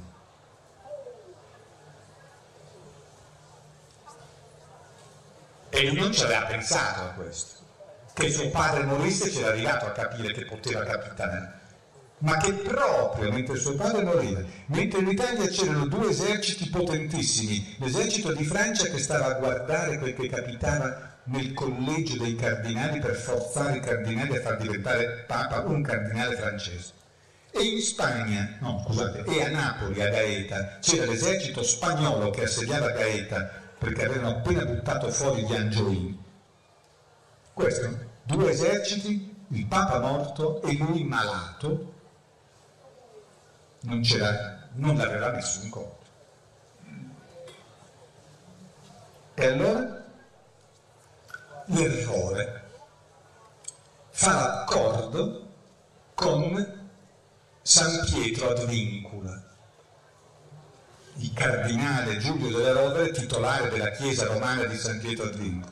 E lui non ci aveva pensato a questo. Che suo padre morisse c'era arrivato a capire che poteva capitare, ma che proprio mentre suo padre moriva, mentre in Italia c'erano due eserciti potentissimi, l'esercito di Francia che stava a guardare quel che capitava nel collegio dei cardinali per forzare i cardinali a far diventare papa un cardinale francese, e in Spagna, no scusate, e a Napoli, a Gaeta, c'era l'esercito spagnolo che assediava Gaeta perché avevano appena buttato fuori gli angioini. Questo, due eserciti, il Papa morto e lui malato, non c'era, non l'aveva messo in conto. E allora l'errore fa l'accordo con San Pietro ad Vincula, il cardinale Giulio della Rovere, titolare della chiesa romana di San Pietro ad Vincula.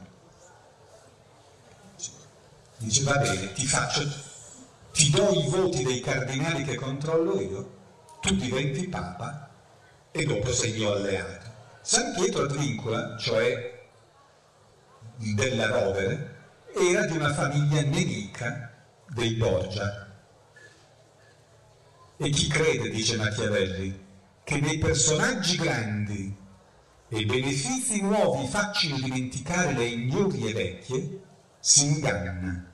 Dice: va bene, ti faccio, ti do i voti dei cardinali che controllo io, tu diventi papa e dopo sei mio alleato. San Pietro ad Vincula, cioè della Rovere, era di una famiglia nemica dei Borgia. E chi crede, dice Machiavelli, che nei personaggi grandi e i benefici nuovi faccino dimenticare le ignorie vecchie, si inganna.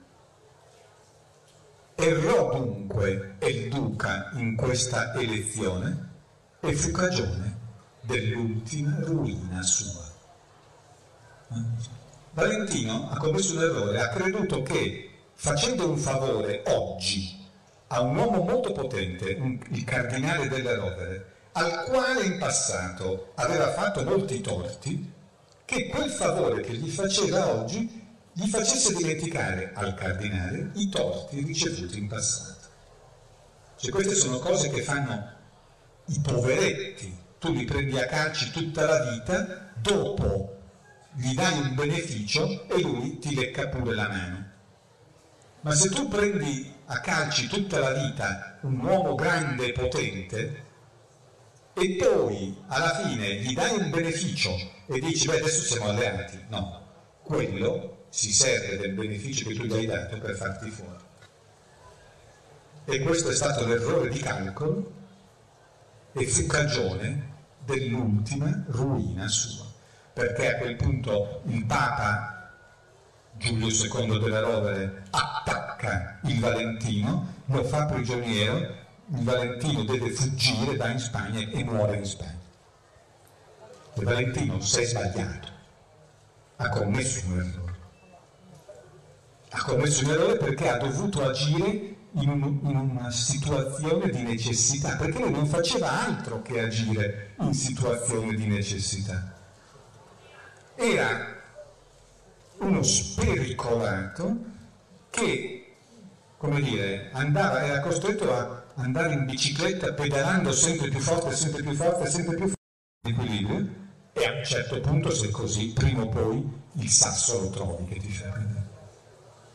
Errò dunque il duca in questa elezione e fu cagione dell'ultima ruina sua. Valentino ha commesso un errore, ha creduto che facendo un favore oggi a un uomo molto potente, un, il cardinale delle Rovere, al quale in passato aveva fatto molti torti, che quel favore che gli faceva oggi gli facesse dimenticare al cardinale i torti ricevuti in passato. Cioè, queste sono cose che fanno i poveretti. Tu li prendi a calci tutta la vita, dopo gli dai un beneficio e lui ti lecca pure la mano. Ma se tu prendi a calci tutta la vita un uomo grande e potente e poi alla fine gli dai un beneficio e dici: beh, adesso siamo alleati, no, quello si serve del beneficio che tu gli hai dato per farti fuori. E questo è stato l'errore di calcolo e fu cagione dell'ultima ruina sua, perché a quel punto il Papa Giulio secondo della Rovere attacca il Valentino, lo fa prigioniero, il Valentino deve fuggire, va in Spagna e muore in Spagna. Il Valentino si è sbagliato, ha commesso un errore. Ha commesso un errore perché ha dovuto agire in, un, in una situazione di necessità, perché lui non faceva altro che agire in situazione di necessità. Era uno spericolato che, come dire, andava, era costretto a andare in bicicletta pedalando sempre più forte, sempre più forte, sempre più forte in equilibrio, e a un certo punto, se così, prima o poi il sasso lo trovi che ti fa pedalare.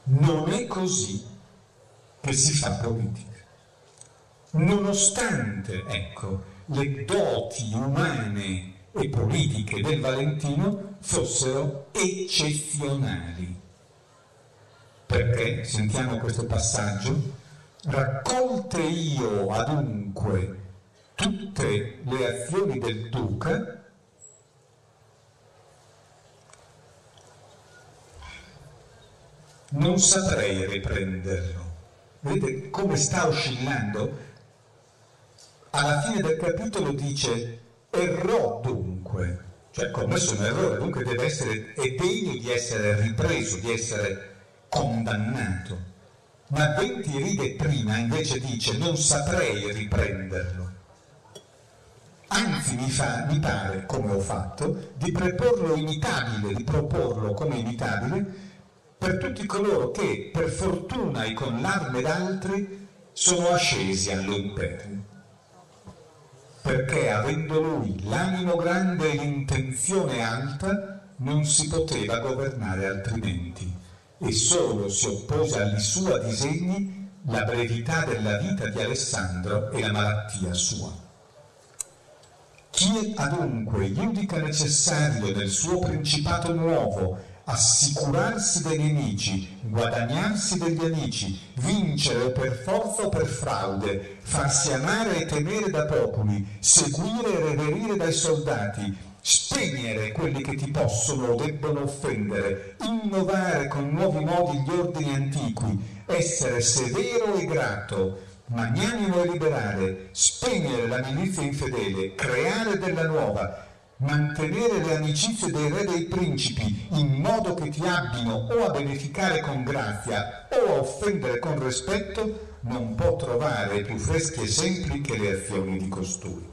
Non è così che si fa politica. Nonostante, ecco, le doti umane e politiche del Valentino fossero eccezionali. Perché, sentiamo questo passaggio, raccolte io adunque tutte le azioni del duca, non saprei riprenderlo. Vedete come sta oscillando? Alla fine del capitolo dice errò dunque, cioè commesso un errore, dunque deve essere, è degno di essere ripreso, di essere condannato. Ma venti righe prima invece dice non saprei riprenderlo. Anzi mi, fa, mi pare, come ho fatto, di proporlo imitabile, di proporlo come imitabile per tutti coloro che per fortuna e con l'arme d'altri sono ascesi all'imperio. Perché avendo lui l'animo grande e l'intenzione alta, non si poteva governare altrimenti, e solo si oppose agli suoi disegni la brevità della vita di Alessandro e la malattia sua. Chi adunque giudica necessario nel suo principato nuovo assicurarsi dei nemici, guadagnarsi degli amici, vincere per forza o per fraude, farsi amare e temere da popoli, seguire e reverire dai soldati, spegnere quelli che ti possono o debbono offendere, innovare con nuovi modi gli ordini antichi, essere severo e grato, magnanimo e liberale, spegnere la milizia infedele, creare della nuova, mantenere le amicizie dei re e dei principi in modo che ti abbino o a beneficare con grazia o a offendere con rispetto, non può trovare più freschi esempi che le azioni di costui.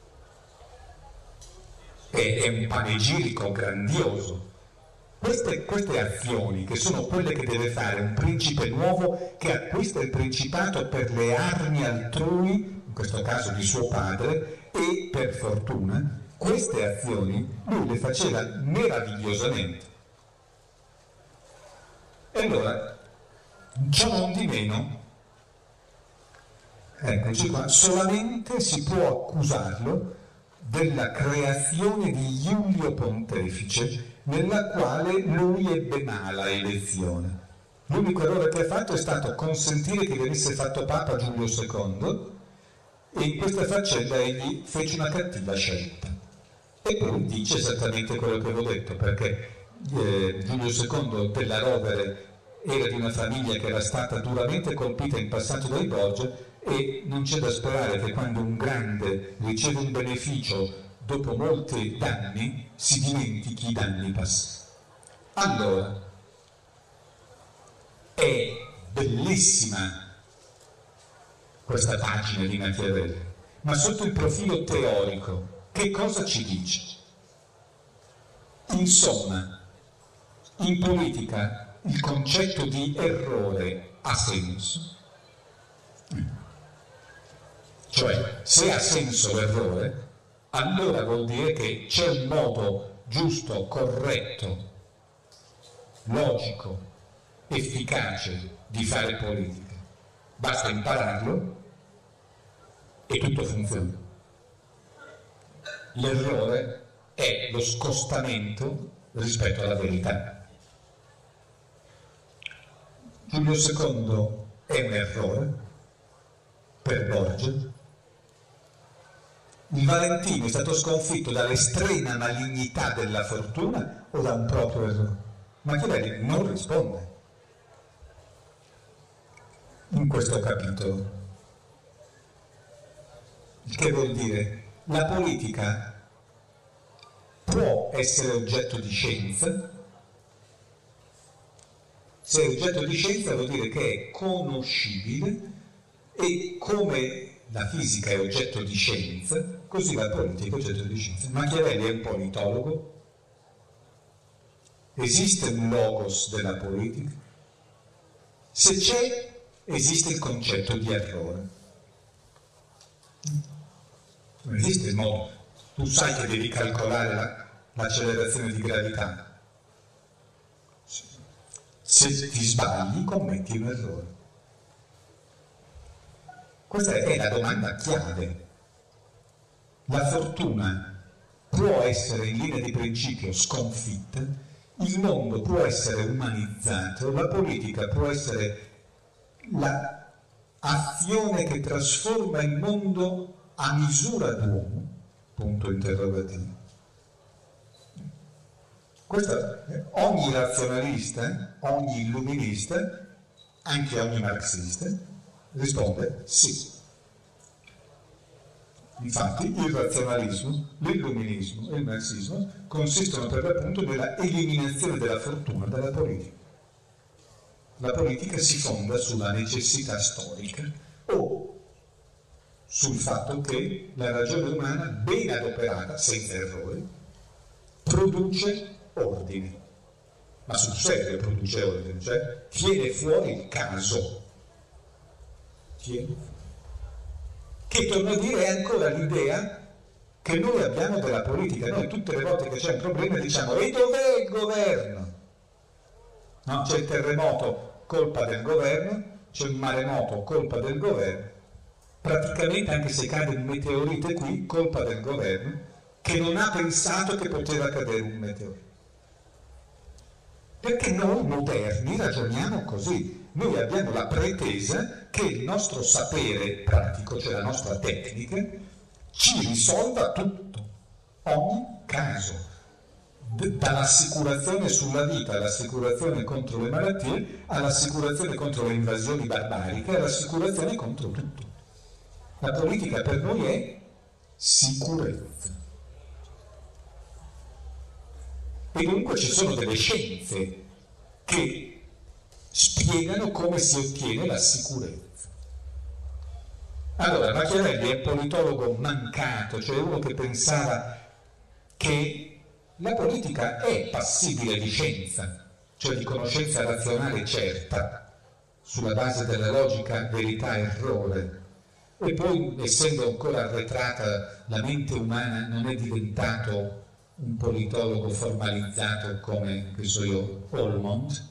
E è un panegirico grandioso. Queste, queste azioni, che sono quelle che deve fare un principe nuovo che acquista il principato per le armi altrui, in questo caso di suo padre, e per fortuna, queste azioni lui le faceva meravigliosamente. E allora, ciò non di meno, eccoci qua, solamente si può accusarlo della creazione di Giulio Pontefice, nella quale lui ebbe mala elezione. L'unico errore che ha fatto è stato consentire che venisse fatto Papa Giulio secondo, e in questa faccenda egli fece una cattiva scelta. E poi dice esattamente quello che avevo detto, perché eh, Giulio secondo della Rovere era di una famiglia che era stata duramente colpita in passato dai Borgia, e non c'è da sperare che quando un grande riceve un beneficio dopo molti danni si dimentichi i danni passati. Allora, è bellissima questa pagina di Machiavelli, ma sotto il profilo teorico che cosa ci dice? Insomma, in politica il concetto di errore ha senso. Cioè, se ha senso l'errore, allora vuol dire che c'è un modo giusto, corretto, logico, efficace di fare politica. Basta impararlo e tutto funziona. L'errore è lo scostamento rispetto alla verità. Giulio secondo è un errore per Borgia. Il Valentino è stato sconfitto dall'estrema malignità della fortuna o da un proprio errore? Machiavelli non risponde in questo capitolo. Il che vuol dire la politica può essere oggetto di scienza. Se è oggetto di scienza vuol dire che è conoscibile, e come la fisica è oggetto di scienza, così la politica è oggetto di scienza. Machiavelli è un politologo. Esiste un logos della politica. Se c'è, esiste il concetto di errore. Non esiste il modo. Tu sai che devi calcolare la, l'accelerazione di gravità. Se ti sbagli, commetti un errore. Questa è la domanda chiave. La fortuna può essere in linea di principio sconfitta, il mondo può essere umanizzato, la politica può essere l'azione che trasforma il mondo a misura d'uomo, punto interrogativo. Questo, ogni razionalista, ogni illuminista, anche ogni marxista, risponde sì. Infatti il razionalismo, l'illuminismo e il marxismo consistono per l'appunto nella eliminazione della fortuna dalla politica. La politica si fonda sulla necessità storica o sul fatto che la ragione umana, ben adoperata, senza errori, produce ordine, ma sul serio produce ordine, cioè tiene fuori il caso, tiene fuori. Che, torno a dire, è ancora l'idea che noi abbiamo della politica. Noi tutte le volte che c'è un problema diciamo: e dov'è il governo? No, c'è il terremoto, colpa del governo, c'è il maremoto, colpa del governo, praticamente anche se cade un meteorite qui, colpa del governo, che non ha pensato che poteva cadere un meteorite. Perché noi moderni ragioniamo così. Noi abbiamo la pretesa che il nostro sapere pratico, cioè la nostra tecnica, ci risolva tutto, ogni caso, dall'assicurazione sulla vita all'assicurazione contro le malattie, all'assicurazione contro le invasioni barbariche, all'assicurazione contro tutto. La politica per noi è sicurezza. E dunque ci sono delle scienze che spiegano come si ottiene la sicurezza. Allora, Machiavelli è un politologo mancato, cioè uno che pensava che la politica è passibile di scienza, cioè di conoscenza razionale certa, sulla base della logica verità-errore. E poi, essendo ancora arretrata la mente umana, non è diventato un politologo formalizzato come, che so io, Olmont.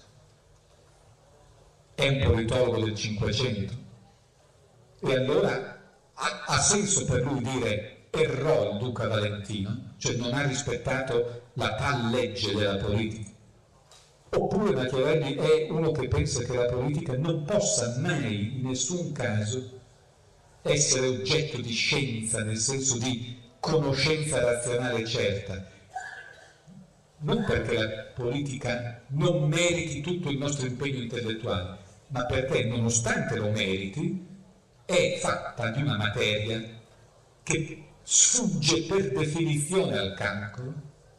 È un politologo del Cinquecento. E allora ha, ha senso per lui dire errò il duca Valentino, cioè non ha rispettato la tal legge della politica. Oppure Machiavelli è uno che pensa che la politica non possa mai, in nessun caso, essere oggetto di scienza, nel senso di conoscenza razionale certa. Non perché la politica non meriti tutto il nostro impegno intellettuale, ma perché, nonostante lo meriti, è fatta di una materia che sfugge per definizione al calcolo,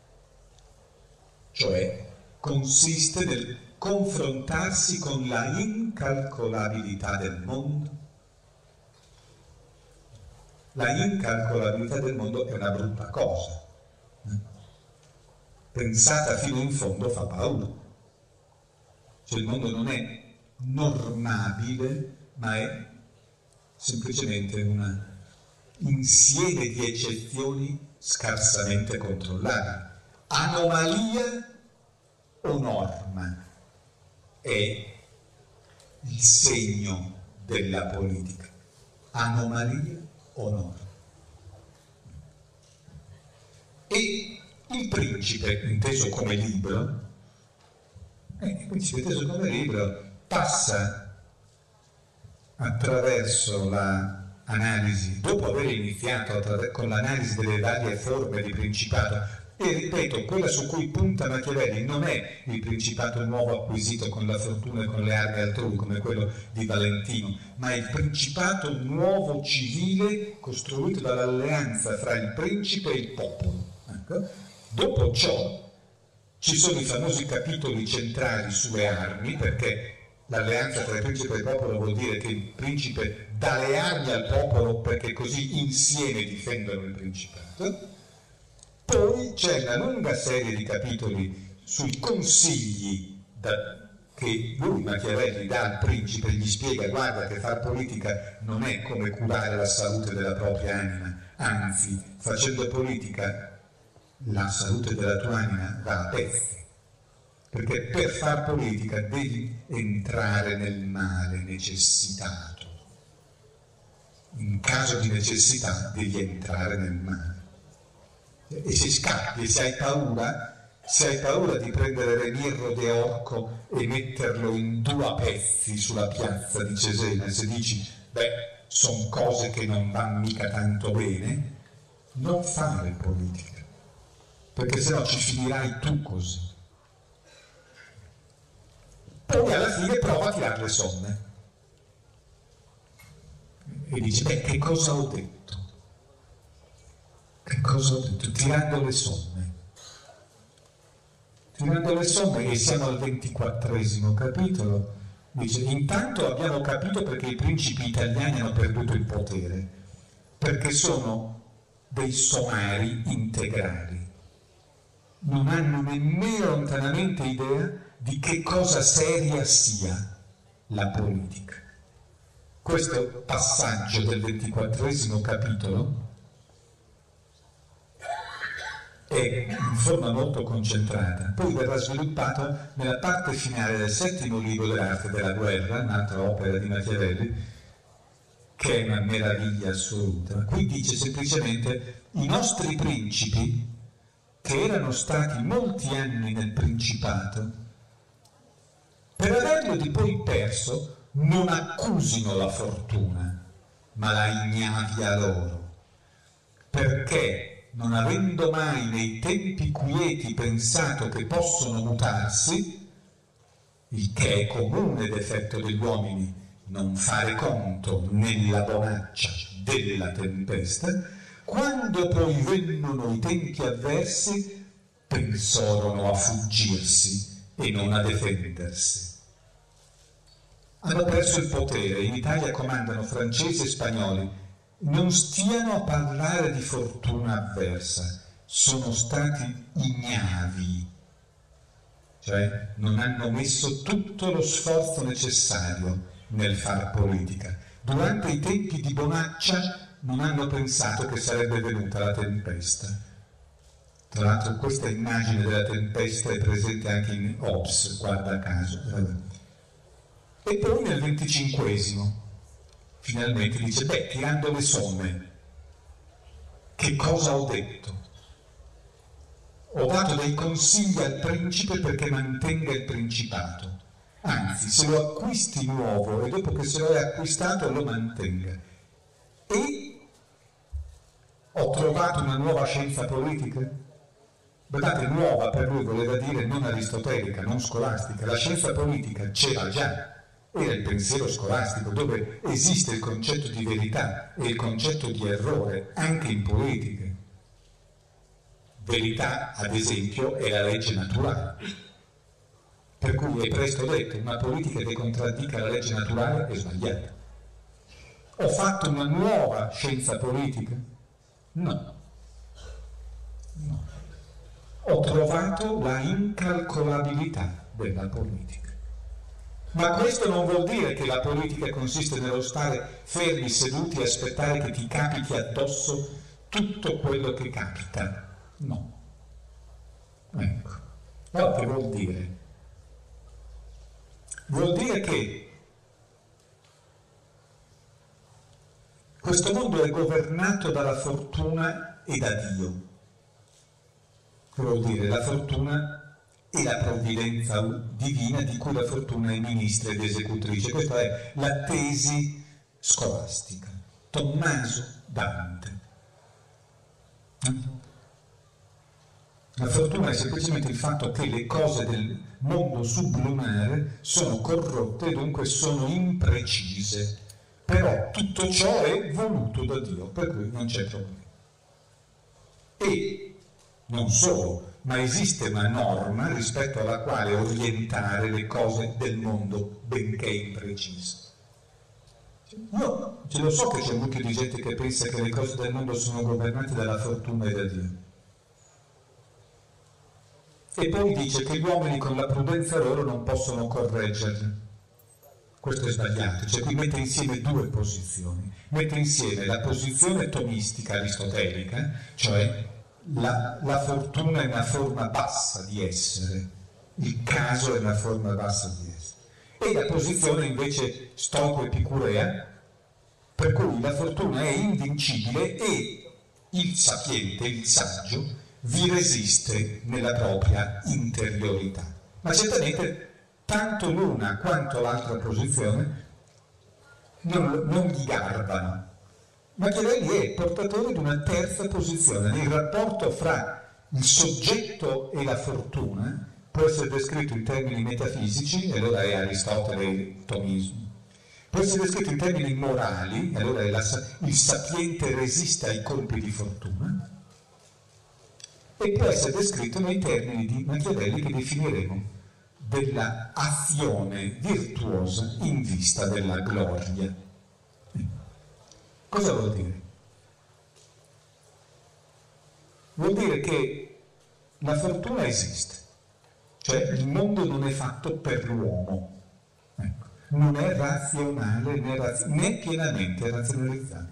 cioè consiste nel confrontarsi con la incalcolabilità del mondo. La incalcolabilità del mondo è una brutta cosa. Pensata fino in fondo fa paura. Cioè il mondo non è normabile, ma è semplicemente un insieme di eccezioni scarsamente controllabili. Anomalia o norma è il segno della politica. Anomalia o norma. E il principe, inteso come libro, eh, il principe inteso come libro passa attraverso l'analisi, dopo aver iniziato con l'analisi delle varie forme di principato, e ripeto, quella su cui punta Machiavelli non è il principato nuovo acquisito con la fortuna e con le armi altrui, come quello di Valentino, ma il principato nuovo civile costruito dall'alleanza fra il principe e il popolo. Ecco. Dopo ciò ci sono i famosi capitoli centrali sulle armi, perché l'alleanza tra il principe e il popolo vuol dire che il principe dà le armi al popolo perché così insieme difendono il principato. Poi c'è una lunga serie di capitoli sui consigli da, che lui, Machiavelli, dà al principe, gli spiega: guarda che far politica non è come curare la salute della propria anima, anzi, facendo politica la salute della tua anima va a pezzi. perché per far politica devi entrare nel male necessitato. In caso di necessità devi entrare nel male. E se scappi, se hai paura, se hai paura di prendere Remirro de Orco e metterlo in due pezzi sulla piazza di Cesena, se dici, beh, sono cose che non vanno mica tanto bene, non fare politica, perché sennò ci finirai tu così. Poi alla fine prova a tirare le somme e dice, beh, che cosa ho detto? Che cosa ho detto? Tirando le somme. Tirando le somme, e siamo al ventiquattresimo capitolo, dice, intanto abbiamo capito perché i principi italiani hanno perduto il potere, perché sono dei somari integrali. Non hanno nemmeno lontanamente idea di che cosa seria sia la politica. Questo passaggio del ventiquattresimo capitolo è in forma molto concentrata, poi verrà sviluppato nella parte finale del settimo libro dell'arte della guerra, un'altra opera di Machiavelli, che è una meraviglia assoluta. Qui dice semplicemente i nostri principi, che erano stati molti anni nel principato, per averlo di poi perso, non accusino la fortuna, ma la ignavia loro, perché non avendo mai nei tempi quieti pensato che possono mutarsi, il che è comune defetto degli uomini, non fare conto nella bonaccia della tempesta, quando poi vennono i tempi avversi, pensarono a fuggirsi e non a difendersi. Hanno perso il potere, in Italia comandano francesi e spagnoli, non stiano a parlare di fortuna avversa, sono stati ignavi, cioè non hanno messo tutto lo sforzo necessario nel far politica. Durante i tempi di bonaccia non hanno pensato che sarebbe venuta la tempesta. Tra l'altro questa immagine della tempesta è presente anche in Hobbes, guarda caso. E poi nel venticinquesimo finalmente dice, beh, tirando le somme, che cosa ho detto? Ho dato dei consigli al principe perché mantenga il principato, anzi, se lo acquisti nuovo e dopo che se lo hai acquistato lo mantenga. E ho trovato una nuova scienza politica? Guardate, nuova per lui voleva dire non aristotelica, non scolastica. La scienza politica c'era già. Era il pensiero scolastico, dove esiste il concetto di verità e il concetto di errore, anche in politica. Verità, ad esempio, è la legge naturale. Per cui è presto detto, una politica che contraddica la legge naturale è sbagliata. Ho fatto una nuova scienza politica? No. No. Ho trovato la incalcolabilità della politica. Ma questo non vuol dire che la politica consiste nello stare fermi, seduti e aspettare che ti capiti addosso tutto quello che capita. No. Ecco. Allora che vuol dire? Vuol dire che questo mondo è governato dalla fortuna e da Dio. Che vuol dire? La fortuna e la provvidenza divina di cui la fortuna è ministra ed esecutrice. Questa è la tesi scolastica. Tommaso Dante. La fortuna è semplicemente il fatto che le cose del mondo sublunare sono corrotte e dunque sono imprecise, però tutto ciò è voluto da Dio, per cui non c'è problema. E non solo, ma esiste una norma rispetto alla quale orientare le cose del mondo, benché imprecise. Io ce lo so che c'è molto di gente che pensa che le cose del mondo sono governate dalla fortuna e da Dio. E poi dice che gli uomini con la prudenza loro non possono correggerli. Questo è sbagliato, cioè qui mette insieme due posizioni. Mette insieme la posizione tomistica aristotelica, cioè La, la fortuna è una forma bassa di essere il caso è la forma bassa di essa. E la posizione invece stoico-epicurea, per cui la fortuna è invincibile e il sapiente, il saggio, vi resiste nella propria interiorità. Ma certamente tanto l'una quanto l'altra posizione non, non gli garbano. Machiavelli è portatore di una terza posizione. Il rapporto fra il soggetto e la fortuna può essere descritto in termini metafisici, e allora è Aristotele il tomismo. Può essere descritto in termini morali, e allora è la, il sapiente resiste ai colpi di fortuna, e può essere descritto nei termini di Machiavelli che definiremo della azione virtuosa in vista della gloria. Cosa vuol dire? Vuol dire che la fortuna esiste, cioè il mondo non è fatto per l'uomo, ecco. Non è razionale né, raz- né pienamente razionalizzabile.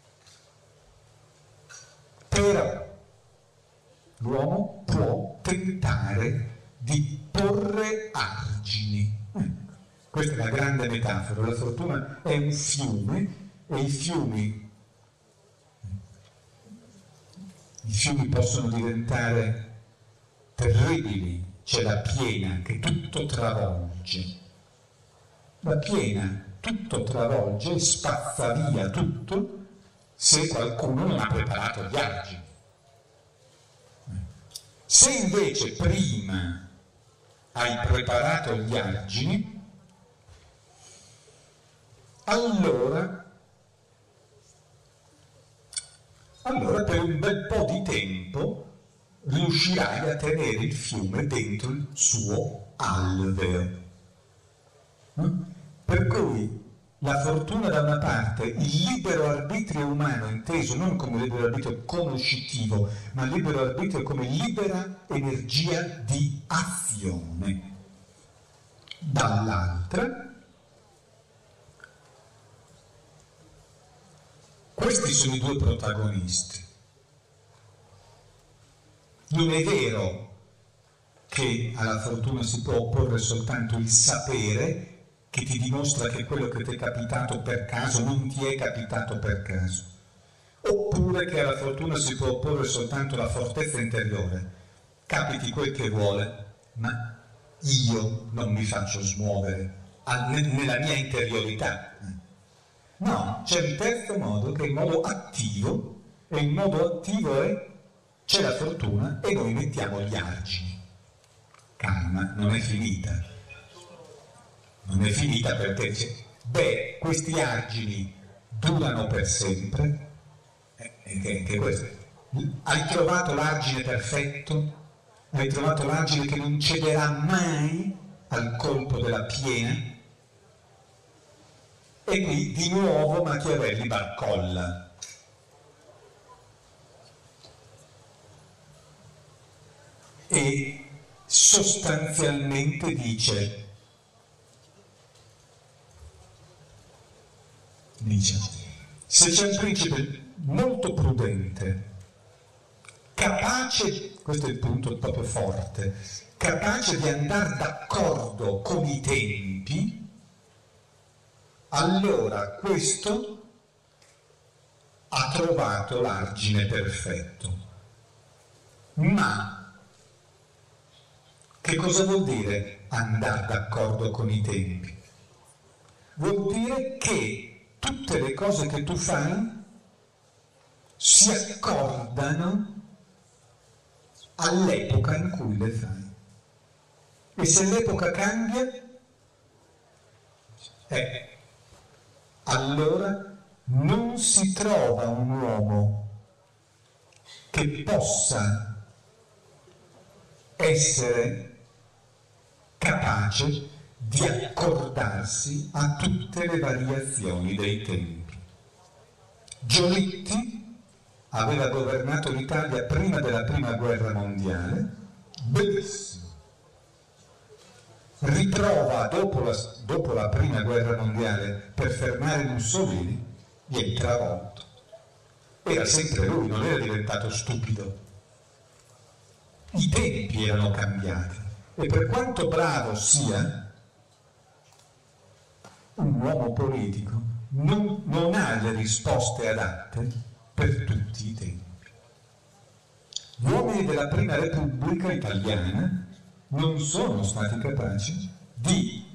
Però l'uomo può tentare di porre argini. Ecco. Questa è la grande metafora. La fortuna è un fiume e i fiumi, i fiumi possono diventare terribili. C'è la piena che tutto travolge. La piena tutto travolge e spazza via tutto se qualcuno non ha preparato gli argini. Se invece prima hai preparato gli argini, allora, allora per un bel po' di tempo riuscirai a tenere il fiume dentro il suo alveo. Per cui la fortuna da una parte, il libero arbitrio umano inteso non come libero arbitrio conoscitivo, ma libero arbitrio come libera energia di azione. Dall'altra, questi sono i due protagonisti. Non è vero che alla fortuna si può opporre soltanto il sapere che ti dimostra che quello che ti è capitato per caso non ti è capitato per caso, oppure che alla fortuna si può opporre soltanto la fortezza interiore. Capiti quel che vuole, ma io non mi faccio smuovere nella mia interiorità. No, c'è un terzo modo che è il modo attivo, e il modo attivo è: c'è la fortuna e noi mettiamo gli argini. Calma, non è finita. Non è finita perché c'è, beh, questi argini durano per sempre. Eh, che, che questo. Hai trovato l'argine perfetto? Hai trovato l'argine che non cederà mai al colpo della piena? E qui di nuovo Machiavelli barcolla. E sostanzialmente dice, dice, se c'è un principe molto prudente, capace, questo è il punto proprio forte, capace di andare d'accordo con i tempi, allora questo ha trovato l'argine perfetto. Ma che cosa vuol dire andare d'accordo con i tempi? Vuol dire che tutte le cose che tu fai si accordano all'epoca in cui le fai. E se l'epoca cambia, eh, allora non si trova un uomo che possa essere capace di accordarsi a tutte le variazioni dei tempi. Giolitti aveva governato l'Italia prima della prima guerra mondiale, benissimo. Riprova dopo la, dopo la prima guerra mondiale per fermare Mussolini, viene travolto. Era sempre lui, non era diventato stupido. I tempi erano cambiati. E per quanto bravo sia un uomo politico, non, non ha le risposte adatte per tutti i tempi. Gli uomini della Prima Repubblica italiana non sono stati capaci di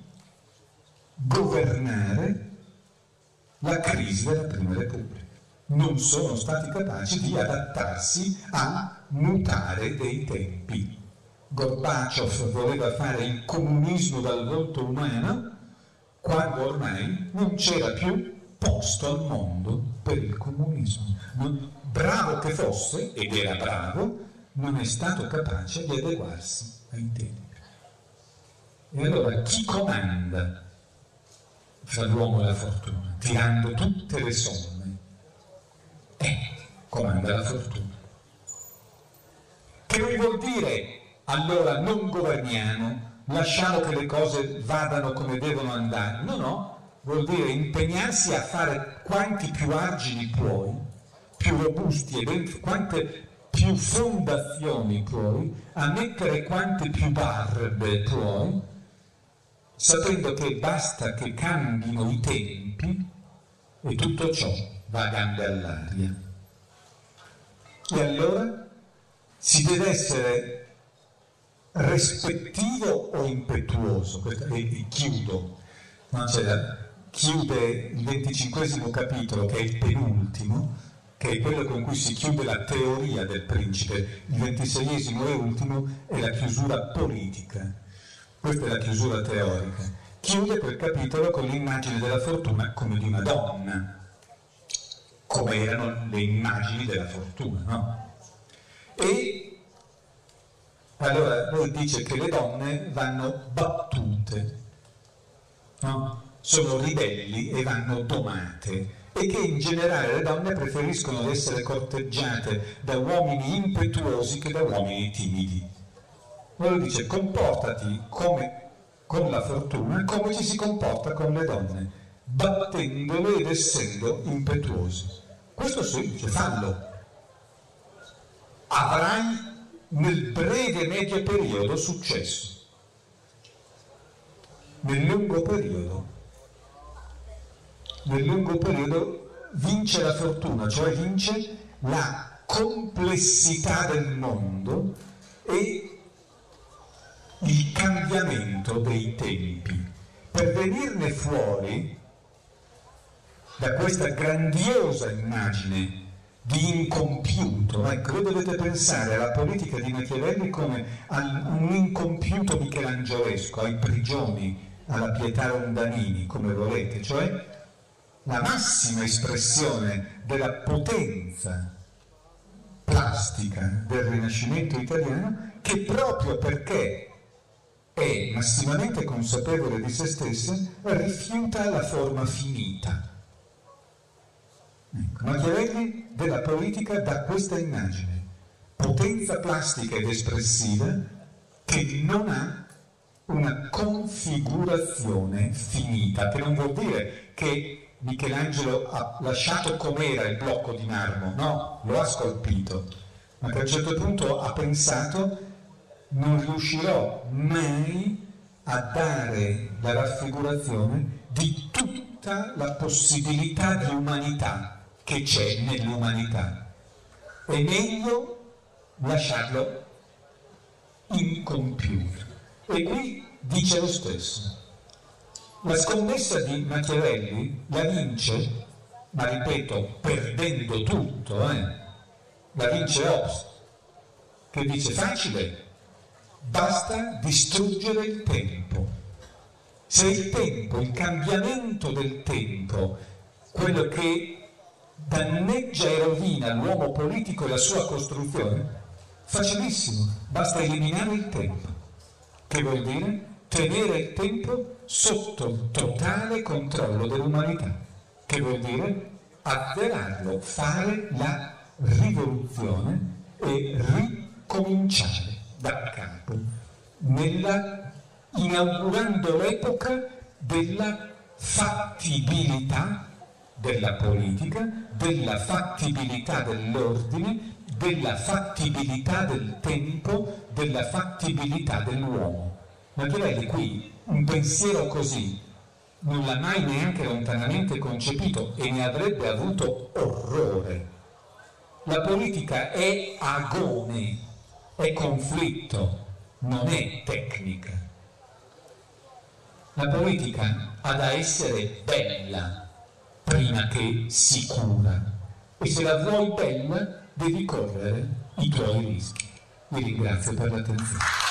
governare la crisi della Prima Repubblica, non sono stati capaci di adattarsi a mutare dei tempi. Gorbaciov voleva fare il comunismo dal volto umano quando ormai non c'era più posto al mondo per il comunismo. Non, bravo che fosse, ed era bravo, non è stato capace di adeguarsi ai tempi. E allora chi comanda fra l'uomo e la fortuna, tirando tutte le somme? Eh, comanda la fortuna. Che non vuol dire allora non governiamo, lasciamo che le cose vadano come devono andare. No, no, vuol dire impegnarsi a fare quanti più argini puoi, più robusti e ben, quante più fondazioni puoi, a mettere quante più barbe puoi, sapendo che basta che cambino i tempi e tutto ciò va a gambe all'aria. E allora si deve essere rispettivo o impetuoso? E, e chiudo, no? Cioè, chiude il venticinquesimo capitolo, che è il penultimo, che è quello con cui si chiude la teoria del principe. Il ventiseiesimo e ultimo è la chiusura politica. Questa è la chiusura teorica. Chiude quel capitolo con l'immagine della fortuna come di una donna, come erano le immagini della fortuna, no? E allora lui dice che le donne vanno battute, no? Sono ribelli e vanno domate, e che in generale le donne preferiscono essere corteggiate da uomini impetuosi che da uomini timidi. Lui dice: comportati come con la fortuna come ci si comporta con le donne, battendole ed essendo impetuosi. Questo sì, dice, fallo. Avrai nel breve e medio periodo successo. Nel lungo periodo, nel lungo periodo vince la fortuna, cioè vince la complessità del mondo e il cambiamento dei tempi. Per venirne fuori da questa grandiosa immagine di incompiuto, ecco, voi dovete pensare alla politica di Machiavelli come a un incompiuto michelangiolesco, ai prigioni, alla Pietà Rondanini, come volete, cioè la massima espressione della potenza plastica del Rinascimento italiano, che proprio perché è massimamente consapevole di se stessa rifiuta la forma finita. Ecco, Machiavelli della politica dà questa immagine: potenza plastica ed espressiva che non ha una configurazione finita, che non vuol dire che Michelangelo ha lasciato com'era il blocco di marmo, no, lo ha scolpito, ma che a un certo punto ha pensato: non riuscirò mai a dare la raffigurazione di tutta la possibilità di umanità che c'è nell'umanità. È meglio lasciarlo incompiuto. E qui dice lo stesso. La scommessa di Machiavelli la vince, ma ripeto, perdendo tutto, eh? La vince Hobbes, che dice: facile, basta distruggere il tempo. Se il tempo, il cambiamento del tempo, quello che danneggia e rovina l'uomo politico e la sua costruzione, facilissimo, basta eliminare il tempo. Che vuol dire? Tenere il tempo sotto il totale controllo dell'umanità. Che vuol dire? Azzerarlo, fare la rivoluzione e ricominciare da capo, nella, inaugurando l'epoca della fattibilità della politica, della fattibilità dell'ordine, della fattibilità del tempo, della fattibilità dell'uomo. Machiavelli qui un pensiero così non l'ha mai neanche lontanamente concepito e ne avrebbe avuto orrore. La politica è agone, è conflitto, non è tecnica. La politica ha da essere bella prima che sicura, e se la vuoi bella devi correre i tuoi rischi. Vi ringrazio per l'attenzione.